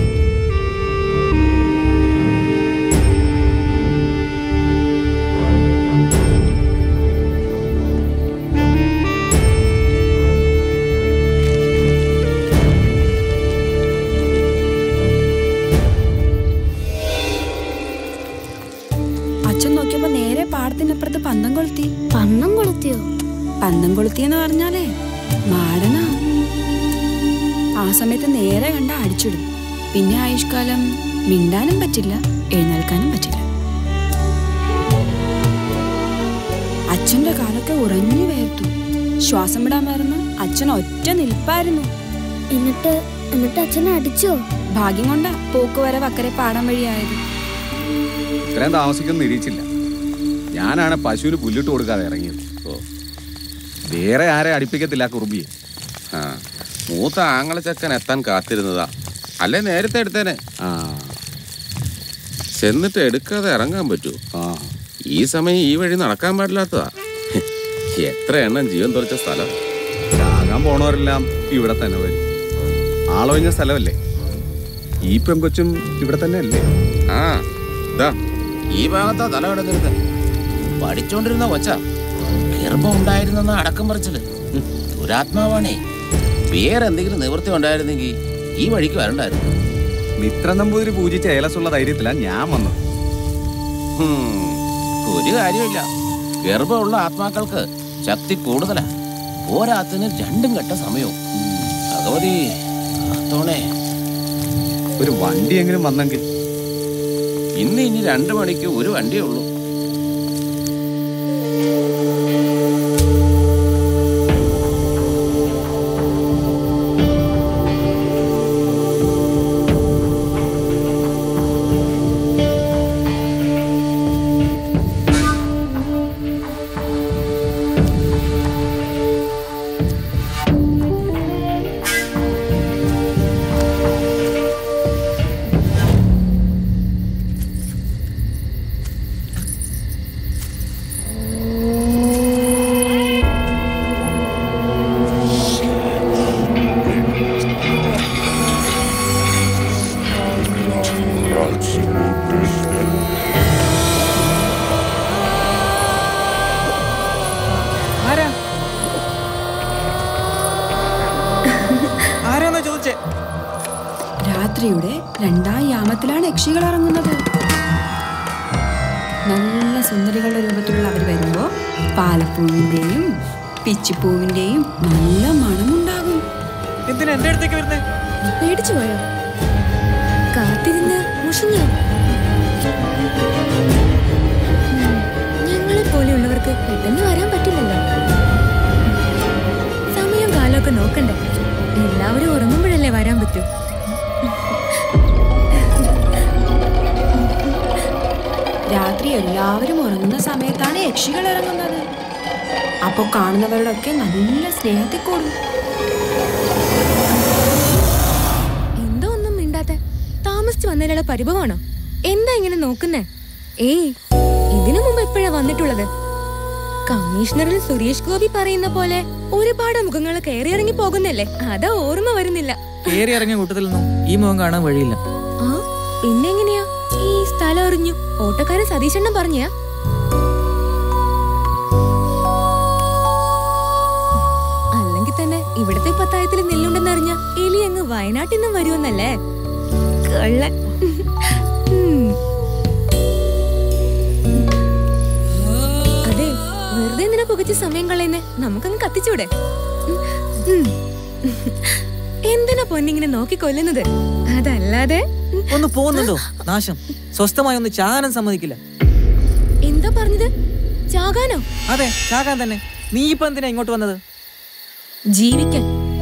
അച്ഛൻ നോക്കിയപ്പോ നേരെ പാടത്തിനപ്പുറത്ത് പന്തം കൊളുത്തി. പന്തം കൊളുത്തിയോ? പന്തം കൊളുത്തിയെന്ന് പറഞ്ഞാലേ മാടനാ. ആ സമയത്ത് നേരെ കണ്ട അടിച്ചിടും. പിന്നെ ആയുഷ്കാലം മിണ്ടാനും പറ്റില്ല, എഴുന്നേൽക്കാനും പറ്റില്ല. അച്ഛന്റെ കാലൊക്കെ ഉറഞ്ഞു വേർത്തു. ശ്വാസം വിടാൻ മറന്ന് അച്ഛൻ ഒറ്റ നിൽപ്പായിരുന്നു. എന്നിട്ട് എന്നിട്ട് അച്ഛനെ അടിച്ചോ? ഭാഗ്യം കൊണ്ടാ പോക്കുവരവ് അക്കരെ പാടം വഴിയായത്. ഇത്രയും താമസിക്കൊന്നും നിരീക്ഷിച്ചില്ല. ഞാനാണ് പശുവിന് പുല്ലിട്ട് കൊടുക്കാതെ ഇറങ്ങിയത്. ഓ, വേറെ ആരെ അടുപ്പിക്കത്തില്ല കുറുമ്പിയെ. ആ, മൂത്ത ആങ്ങള ചക്കൻ എത്താൻ കാത്തിരുന്നതാ. അല്ലെ നേരത്തെ എടുത്തേനെ. ആ, ചെന്നിട്ട് എടുക്കാതെ ഇറങ്ങാൻ പറ്റൂ? ആ, ഈ സമയം ഈ വഴി നടക്കാൻ പാടില്ലാത്തതാ. എത്ര എണ്ണം ജീവൻ തുറച്ച സ്ഥലം. ചാകാൻ പോണവരെല്ലാം ഇവിടെ തന്നെ വരും. ആളൊഴിഞ്ഞ സ്ഥലമല്ലേ. ഈ പെങ്കൊച്ചും ഇവിടെ തന്നെ അല്ലേ? ആ, ഇതാ ഈ ഭാഗത്താ തല കിടന്നിരുന്നത്. പഠിച്ചോണ്ടിരുന്ന കൊച്ച ഗർഭം ഉണ്ടായിരുന്നെന്ന അടക്കം പറിച്ചത് ദുരാത്മാവാണേ. വേറെ എന്തെങ്കിലും നിവൃത്തി ഉണ്ടായിരുന്നെങ്കിൽ ഈ വഴിക്ക് വരണ്ടായിരുന്നു. മിത്ര നമ്പൂതിരി പൂജിച്ച ഏലസുള്ള ധൈര്യത്തിലാ ഞാൻ വന്നത്. ഒരു കാര്യമില്ല, ഗർഭമുള്ള ആത്മാക്കൾക്ക് ശക്തി കൂടുതലാ. പോരാത്തിന് രണ്ടും കെട്ട സമയവും. ഭഗവതി അത്തോണേ, ഒരു വണ്ടിയെങ്കിലും വന്നെങ്കിൽ. ഇന്ന് ഇനി രണ്ടു മണിക്ക് ഒരു വണ്ടിയേ ഉള്ളൂ. രാത്രിയുടെ രണ്ടാം യാമത്തിലാണ് യക്ഷികൾ ഇറങ്ങുന്നത്. നല്ല സുന്ദരികളുടെ രൂപത്തിലുള്ള അവർ വരുമ്പോ പാലപ്പൂവിന്റെയും പിച്ചിപ്പൂവിന്റെയും നല്ല മണമുണ്ടാകും. എന്തിനാ എന്റെ അടുത്തേക്ക് വരുന്നേ? പേടിച്ചു പോയോ? കാത്തിരുന്ന് മുഷിഞ്ഞോ? ഞങ്ങളെ പോലെയുള്ളവർക്ക് പെട്ടെന്ന് വരാൻ പറ്റില്ലല്ലോ. സമയം കാലമൊക്കെ നോക്കണ്ടേ? എല്ലാവരും ഉറങ്ങുമ്പോഴല്ലേ വരാൻ പറ്റൂ. രാത്രി എല്ലാവരും ഉറങ്ങുന്ന സമയത്താണ് യക്ഷികൾ ഇറങ്ങുന്നത്. അപ്പൊ കാണുന്നവരോടൊക്കെ നല്ല സ്നേഹത്തിൽ കൂടും. താമസിച്ചു വന്നതിനുള്ള പരിഭവമാണോ? എന്താ ഇങ്ങനെ നോക്കുന്നേ? ഏയ്, ഇതിനു മുമ്പ് എപ്പോഴാ വന്നിട്ടുള്ളത്? കമ്മീഷണറിൽ സുരേഷ് ഗോപി പറയുന്ന പോലെ ഒരുപാട് മുഖങ്ങൾ കയറി ഇറങ്ങി പോകുന്നില്ലേ? അതാ ഓർമ്മ വരുന്നില്ല. കയറി ഇറങ്ങിയ കൂട്ടത്തിൽ നിന്നും ഈ മുഖം കാണാൻ വഴിയില്ല. ആ പിന്നെങ്ങനെയാ ഈ സ്ഥലം അറിഞ്ഞു? ഓട്ടക്കാരൻ സതീശണ്ണം പറഞ്ഞാ? അല്ലെങ്കിൽ തന്നെ ഇവിടത്തെ പത്തായത്തിൽ നെല്ലുണ്ടെന്നറിഞ്ഞ എലി അങ്ങ് വയനാട്ടിൽ നിന്നും വരുമെന്നല്ലേ? കള്ളൻ. അതെ, വെറുതെ എന്തിനാ പുകച്ച് സമയം കളയുന്നേ? നമുക്കങ്ങ് കത്തിച്ചൂടെ? എന്തിനാ പൊന്നിങ്ങനെ നോക്കി കൊല്ലുന്നത്? അതല്ലാതെ ഒന്ന് പോകുന്നുണ്ടോ? നാശം. സ്വസ്ഥമായി ഒന്ന് ചാകാനും സമ്മതിക്കില്ല. എന്താ പറഞ്ഞത്? ചാകാനോ? അതെ, ചാകാൻ തന്നെ. നീ ഇപ്പൊ എന്തിനാ ഇങ്ങോട്ട് വന്നത്? ജീവിക്കാൻ.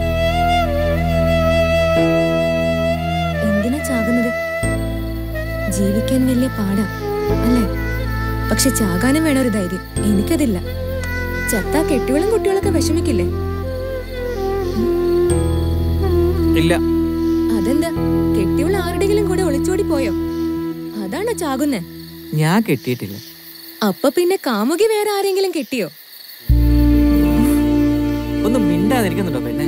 എന്തിനാ ചാകുന്നത്? ജീവിക്കാൻ വലിയ പാടാ അല്ലേ? പക്ഷെ ചാകാനും വേണം ഒരു ധൈര്യം. എനിക്കതില്ല. ചത്താ കെട്ടികളും കുട്ടികളൊക്കെ വിഷമിക്കില്ലേ? ഇല്ല. അതെന്താ? കെട്ടിയുള്ള ആരുടെങ്കിലും കൂടെ ഒളിച്ചോടി പോയോ? അതാണോ ചാകുന്നേ? ഞാൻ കെട്ടിയിട്ടില്ല. അപ്പൊ പിന്നെ കാമുകി വേറെ ആരെങ്കിലും കെട്ടിയോ? ഒന്ന് മിണ്ടാതിരിക്കുന്നുണ്ടോ പെണ്ണെ?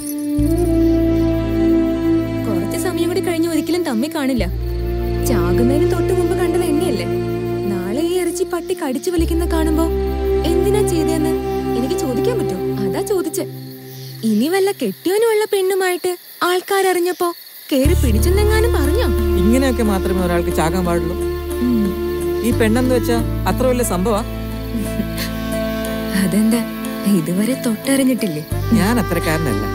കുറച്ച് സമയം കൂടി കഴിഞ്ഞ് ഒരിക്കലും തമ്മി കാണില്ല. ചാകുന്നതിന് തൊട്ട് മുമ്പ് കണ്ടത് എന്നെയല്ലേ? നാളെ ഈ ഇറച്ചി പട്ടി കടിച്ചു വലിക്കുന്ന കാണുമ്പോ എന്തിനാ ചെയ്തതെന്ന് എനിക്ക് ചോദിക്കാൻ പറ്റോ? അതാ ചോദിച്ചേ. ഇനി വല്ല കെട്ടിയോനുമുള്ള പെണ്ണുമായിട്ട് ആൾക്കാരറിഞ്ഞപ്പോ കേറി പിടിച്ചെന്നെങ്ങാനും പറഞ്ഞോ? ഇങ്ങനെയൊക്കെ മാത്രമേ ഒരാൾക്ക് ചാകാൻ പാടുള്ളൂ. ഈ പെണ്ണെന്ന് വെച്ചാ അത്ര വലിയ സംഭവ? അതെന്താ ഇതുവരെ തൊട്ടറിഞ്ഞിട്ടില്ലേ? ഞാൻ അത്രക്കാരനല്ല.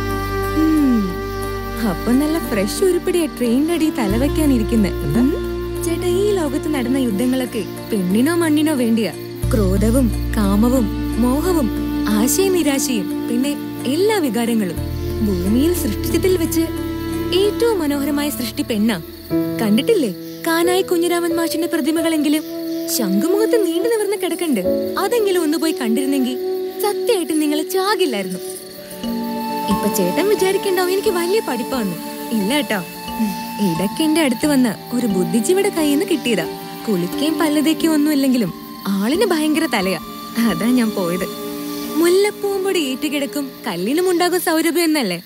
അപ്പൊ നല്ല ഫ്രഷ് ഉരുപ്പിടിയ ട്രെയിനടി തലവെക്കാനിരിക്കുന്നെ. ചേട്ടാ, ഈ ലോകത്ത് നടന്ന യുദ്ധങ്ങളൊക്കെ പെണ്ണിനോ മണ്ണിനോ വേണ്ടിയാ. ക്രോധവും കാമവും മോഹവും ആശയനിരാശയും പിന്നെ എല്ലാ വികാരങ്ങളും ഭൂമിയിൽ സൃഷ്ടിച്ചതിൽ വെച്ച് ഏറ്റവും മനോഹരമായ സൃഷ്ടി പെണ്ണാ. കണ്ടിട്ടില്ലേ കാനായി കുഞ്ഞിരാമൻ മാഷിന്റെ പ്രതിമകളെങ്കിലും? ശംഖുമുഖത്ത് നീണ്ടു നിവർന്ന് കിടക്കണ്ട്. അതെങ്കിലും ഒന്ന് പോയി കണ്ടിരുന്നെങ്കിൽ സത്യമായിട്ട് നിങ്ങൾ ചാകില്ലായിരുന്നു. ഇപ്പൊ ചേട്ടൻ വിചാരിക്കണ്ടാവും എനിക്ക് വലിയ പഠിപ്പാന്ന്. ഇല്ല കേട്ടോ, ഇടയ്ക്ക് എന്റെ അടുത്ത് വന്ന് ഒരു ബുദ്ധിജീവിയുടെ കയ്യിൽ നിന്ന് കിട്ടിയതാ. കുളിക്കുകയും പല്ലതേക്കും ഒന്നും ഇല്ലെങ്കിലും ആളിന് ഭയങ്കര തലയാ. അതാ ഞാൻ പോയത്. മുല്ലപ്പൂമ്പൊടി ഏറ്റുകിടക്കും കല്ലിനും ഉണ്ടാകും സൗരഭ്യം എന്നല്ലേ?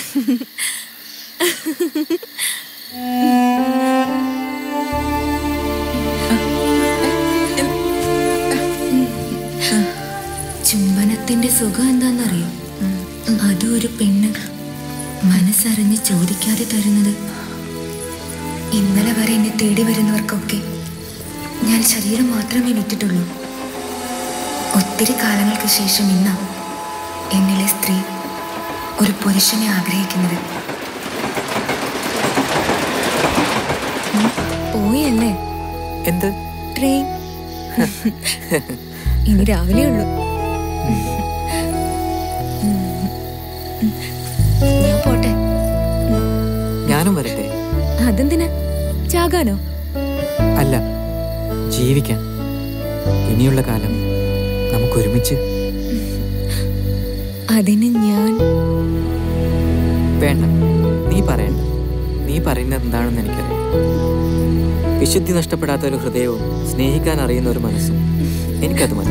ചുംബനത്തിന്റെ സുഖം എന്താന്നറിയോ? അതും ഒരു പെണ്ണ് മനസ്സറിഞ്ഞ് ചോദിക്കാതെ തരുന്നത്. ഇന്നലെ വരെ എന്നെ തേടി വരുന്നവർക്കൊക്കെ ഞാൻ ശരീരം മാത്രമേ വിറ്റിട്ടുള്ളൂ. ഒത്തിരി കാലങ്ങൾക്ക് ശേഷം ഇന്നാ എന്നിലെ സ്ത്രീ ഒരു പുരുഷനെ ആഗ്രഹിക്കുന്നത്. പോയല്ലേ? എന്ത് ട്രെയിൻ? ഇനി രാവിലെ ഉള്ളൂ. ഞാൻ പോട്ടെ. ഞാനും വരട്ടെ. അതെന്തിനാ? ചാകാനോ? അല്ല, ജീവിക്കാൻ. ഇനിയുള്ള കാലം നമുക്കൊരുമിച്ച്. അതിന് ഞാൻ വേണ്ട, നീ പറയണ്ട. നീ പറയുന്നത് എന്താണെന്ന് എനിക്കറിയാം. വിശുദ്ധി നഷ്ടപ്പെടാത്ത ഒരു ഹൃദയവും സ്നേഹിക്കാൻ അറിയുന്ന ഒരു മനസ്സും എനിക്കത് മതി.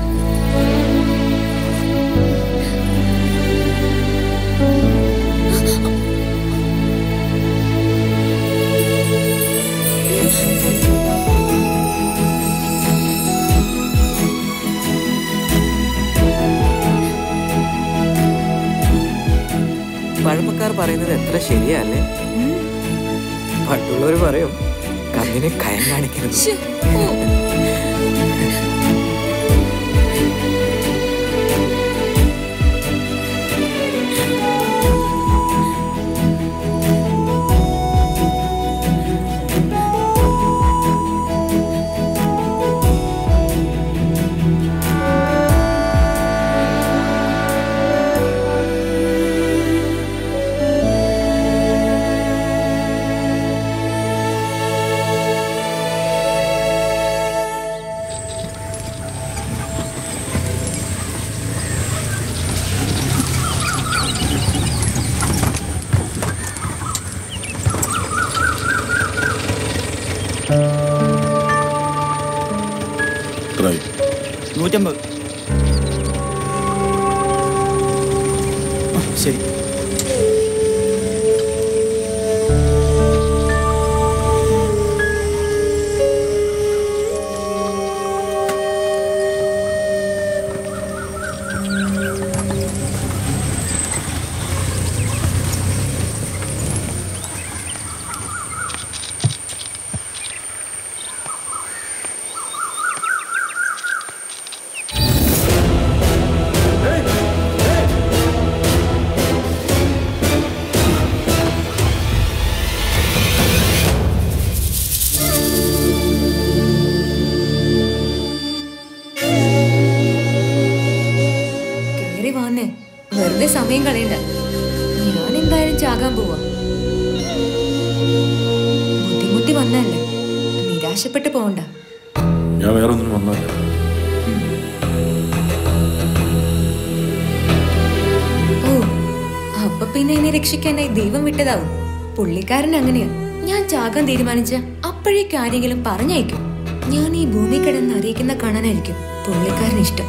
പഴമക്കാർ പറയുന്നത് എത്ര ശരിയല്ലേ? പണ്ടുള്ളവർ പറയും കണ്ണിനെ കയം കാണിക്കരുത്. എത്രയായി? നൂറ്റമ്പത്. ശരി. വെറുതെ സമയം കളയണ്ട. ഞാൻ എന്തായാലും ചാകാൻ പോവാ. ബുദ്ധിമുട്ടി വന്നല്ലേ, നിരാശപ്പെട്ട് പോവണ്ട. ഞാൻ വേറെ ഒന്നിനും വന്നല്ല. ഓ, അപ്പൊ പിന്നെ എന്നെ രക്ഷിക്കാനായി ദൈവം വിട്ടതാവും. പുള്ളിക്കാരൻ അങ്ങനെയാ. ഞാൻ ചാകാൻ തീരുമാനിച്ച അപ്പോഴേക്കും ആരെങ്കിലും പറഞ്ഞയക്കും. ഞാൻ ഈ ഭൂമി കിടന്ന് അറിയിക്കുന്ന കാണാനായിരിക്കും പുള്ളിക്കാരന് ഇഷ്ടം.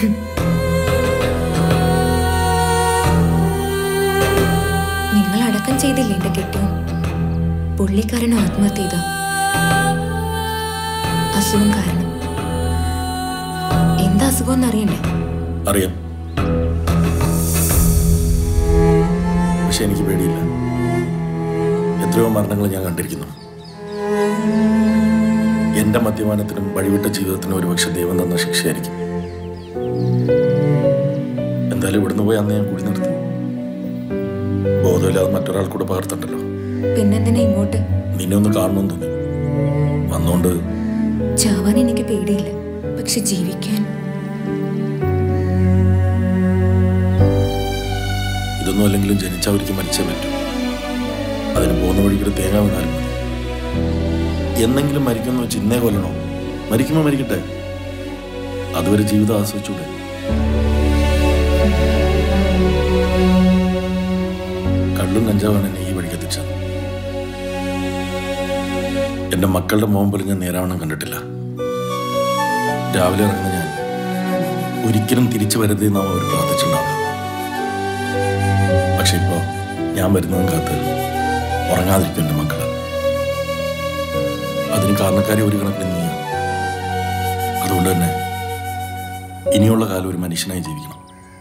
നിങ്ങൾ അടക്കം ചെയ്തില്ലേ എന്റെ കെട്ടിയോ? പുള്ളിക്കാരൻ ആത്മഹത്യ ചെയ്ത അസുഖം കാരണം. എന്താ അസുഖം എന്നറിയണ്ടേ? അറിയാം, പക്ഷെ എനിക്ക് പേടിയില്ല. എത്രയോ മരണങ്ങൾ ഞാൻ കണ്ടിരിക്കുന്നു. എന്റെ മദ്യപാനത്തിനും വഴിവിട്ട ജീവിതത്തിനും ഒരുപക്ഷെ ദൈവം തന്ന ശിക്ഷയായിരിക്കും. എന്തായാലും ഇവിടുന്ന് പോയി അന്ന് ഞാൻ കൂടി നിർത്തി. ബോധമില്ലാതെ മറ്റൊരാൾ കൂടെ പകർത്തണ്ടല്ലോ. പിന്നെന്തിനാ ഇങ്ങോട്ട്? നിന്നെ ഒന്ന് കാണണമെന്ന് തോന്നി വന്നോണ്ട്. ചാവാൻ എനിക്ക് പേടിയില്ല, പക്ഷെ ജീവിക്കാൻ. ഇതൊന്നും അല്ലെങ്കിലും ജനിച്ചവർക്ക് മരിച്ചേ പറ്റും. അതിന് പോകുന്ന വഴിക്കൂടെ തേങ്ങ വീണാലും മതി. എന്നെങ്കിലും മരിക്കുമെന്ന് വെച്ച് ഇന്നേ കൊല്ലണോ? മരിക്കുമ്പോൾ മരിക്കട്ടെ, അതുവരെ ജീവിതം ആസ്വദിച്ചൂടെ? കള്ളും കഞ്ചാവാണ് എന്നെ ഈ വഴിക്ക് എത്തിച്ചത്. എന്റെ മക്കളുടെ മോൻ പോലും ഞാൻ നേരാവണ്ണം കണ്ടിട്ടില്ല. രാവിലെ ഇറങ്ങുന്ന ഞാൻ ഒരിക്കലും തിരിച്ചു വരുതെന്നാവും അവർ പ്രാർത്ഥിച്ചിട്ടുണ്ടാവുക. പക്ഷെ ഇപ്പോ ഞാൻ വരുന്നതും കാത്ത് ഉറങ്ങാതിരിക്കും എന്റെ മക്കള്. അതിന് കാരണക്കാരി ഒരു കണക്കിന് നീയാണ്. അതുകൊണ്ട് തന്നെ ഇനിയുള്ള കാലം ഒരു മനുഷ്യനായി ജീവിക്കണം.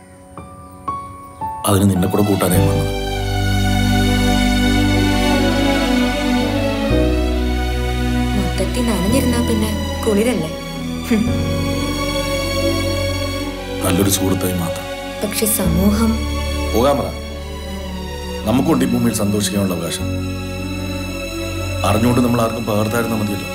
അതിന് നിന്നെ കൂടെ കൂട്ടാനായി വന്നത്. മൊത്തത്തിൽ നനഞ്ഞിരുന്നാ പിന്നെ കുളിരല്ലേ? നല്ലൊരു സുഹൃത്തായി മാത്രം. പക്ഷെ സമൂഹം പോകാൻ പറ. നമുക്കുണ്ട് ഈ ഭൂമിയിൽ സന്തോഷിക്കാനുള്ള അവകാശം. അറിഞ്ഞുകൊണ്ട് നമ്മൾ ആർക്കും പകർത്തായിരുന്നാൽ മതിയല്ലോ.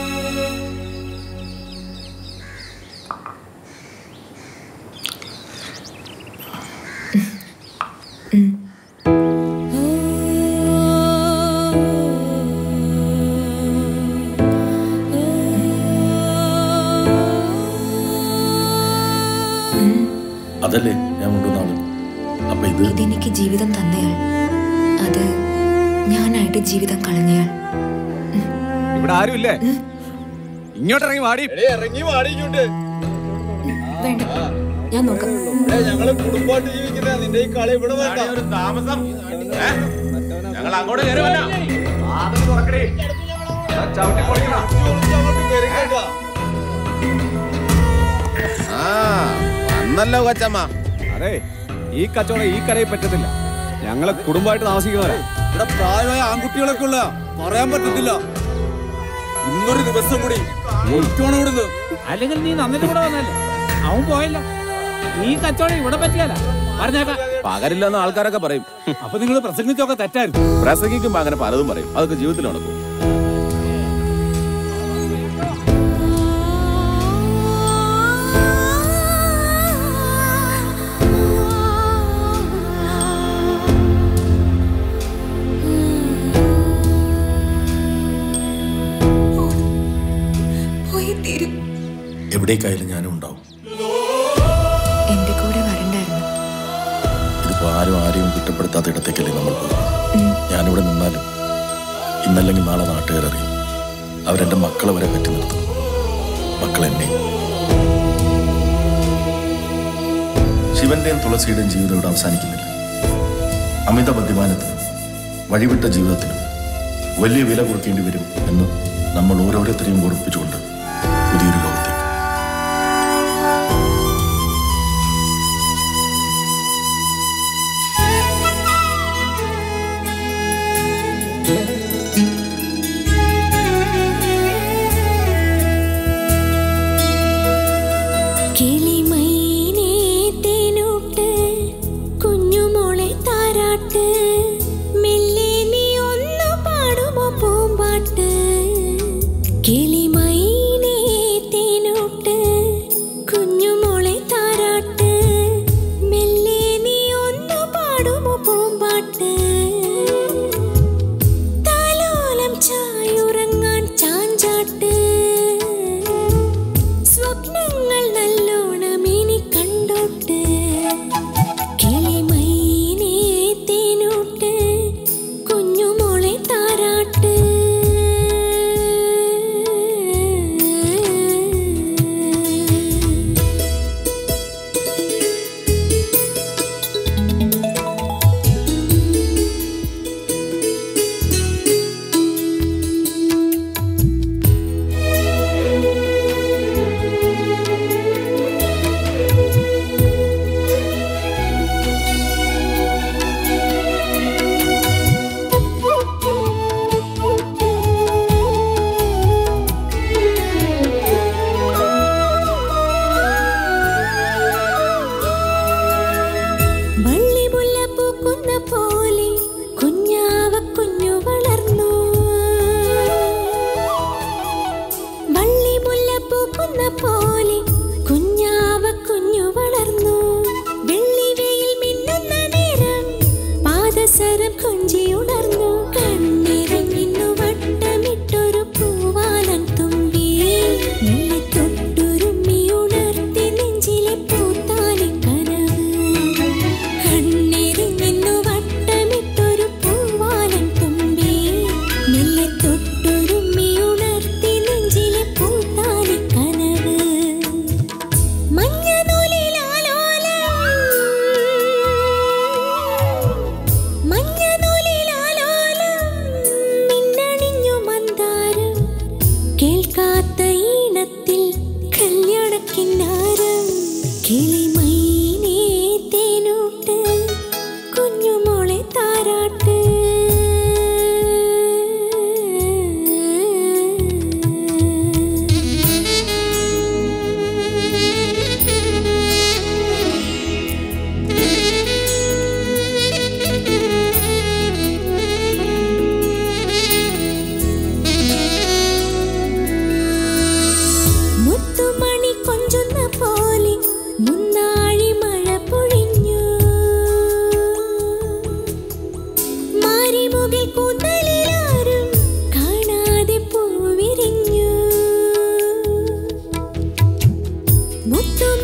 അതല്ലേ ഞാൻ കൊണ്ടുവന്ന ആള്. അപ്പൊ ഇത് ഇതെനിക്ക് ജീവിതം തന്നയാൾ, അത് ഞാനായിട്ട് ജീവിതം കളഞ്ഞയാൾ. ഇവിടെ ആരുമില്ലേ? ഇങ്ങോട്ട് ഇറങ്ങി വാടി. ഇറങ്ങി വാടി ഇങ്ങോട്ട്. വേണ്ട, ഞാൻ നോക്കാം. ഞങ്ങള് കുടുംബമായിട്ട് ജീവിക്കുന്ന നിന്റെ ഈ കളി ഇവിടെ വേണ്ട. താമസം ഞങ്ങൾ അങ്ങോട്ട് കയറി വരാം. വന്നല്ലോ കൊച്ചമ്മ. അതെ, ഈ കച്ചവടം ഈ കടയിൽ പറ്റത്തില്ല. ഞങ്ങള് കുടുംബമായിട്ട് താമസിക്കുന്നവരാ. ഇവിടെ പ്രായമായ ആൺകുട്ടികളൊക്കെ ഉള്ള പറയാൻ പറ്റത്തില്ല. ഇന്നൊരു ദിവസം കൂടി ഇവിടുന്ന്. അല്ലെങ്കിൽ നീ നന്നിട്ട് കൂടെ വന്നല്ലേ? അവൻ പോയല്ല. ഈ കച്ചവടം ഇവിടെ പറ്റിയല്ല പറഞ്ഞേക്കാം. പകരില്ലെന്ന് ആൾക്കാരൊക്കെ പറയും. അപ്പൊ നിങ്ങൾ പ്രസംഗിച്ചൊക്കെ തെറ്റായിരുന്നു. പ്രസംഗിക്കുമ്പോ അങ്ങനെ പലതും പറയും. അതൊക്കെ ജീവിതത്തിൽ നടക്കും. എവിടേക്കായാലും ഞാനും ഉണ്ടാവും. എന്റെ കൂടെ വരണ്ടായിരുന്നു. ഇതിപ്പോ ആരും ആരെയും കുറ്റപ്പെടുത്താത്ത ഇടത്തേക്കല്ലേ നമ്മൾ പോകും. ഞാനിവിടെ നിന്നാലും ഇന്നല്ലെങ്കിൽ നാളെ നാട്ടുകാരറിയും. അവരെന്റെ മക്കളെ വരെ പറ്റി നിർത്തും. മക്കളെന്നെ. ശിവന്റെയും തുളസിയുടെയും ജീവിതം ഇവിടെ അവസാനിക്കുന്നില്ല. അമിത മദ്യപാനത്തിനും വഴിവിട്ട ജീവിതത്തിനും വലിയ വില കൊടുക്കേണ്ടി വരും എന്ന് നമ്മൾ ഓരോരുത്തരെയും ഓർപ്പിച്ചുകൊണ്ട് പുതിയൊരു ലോകത്തേക്ക്. മുത്തു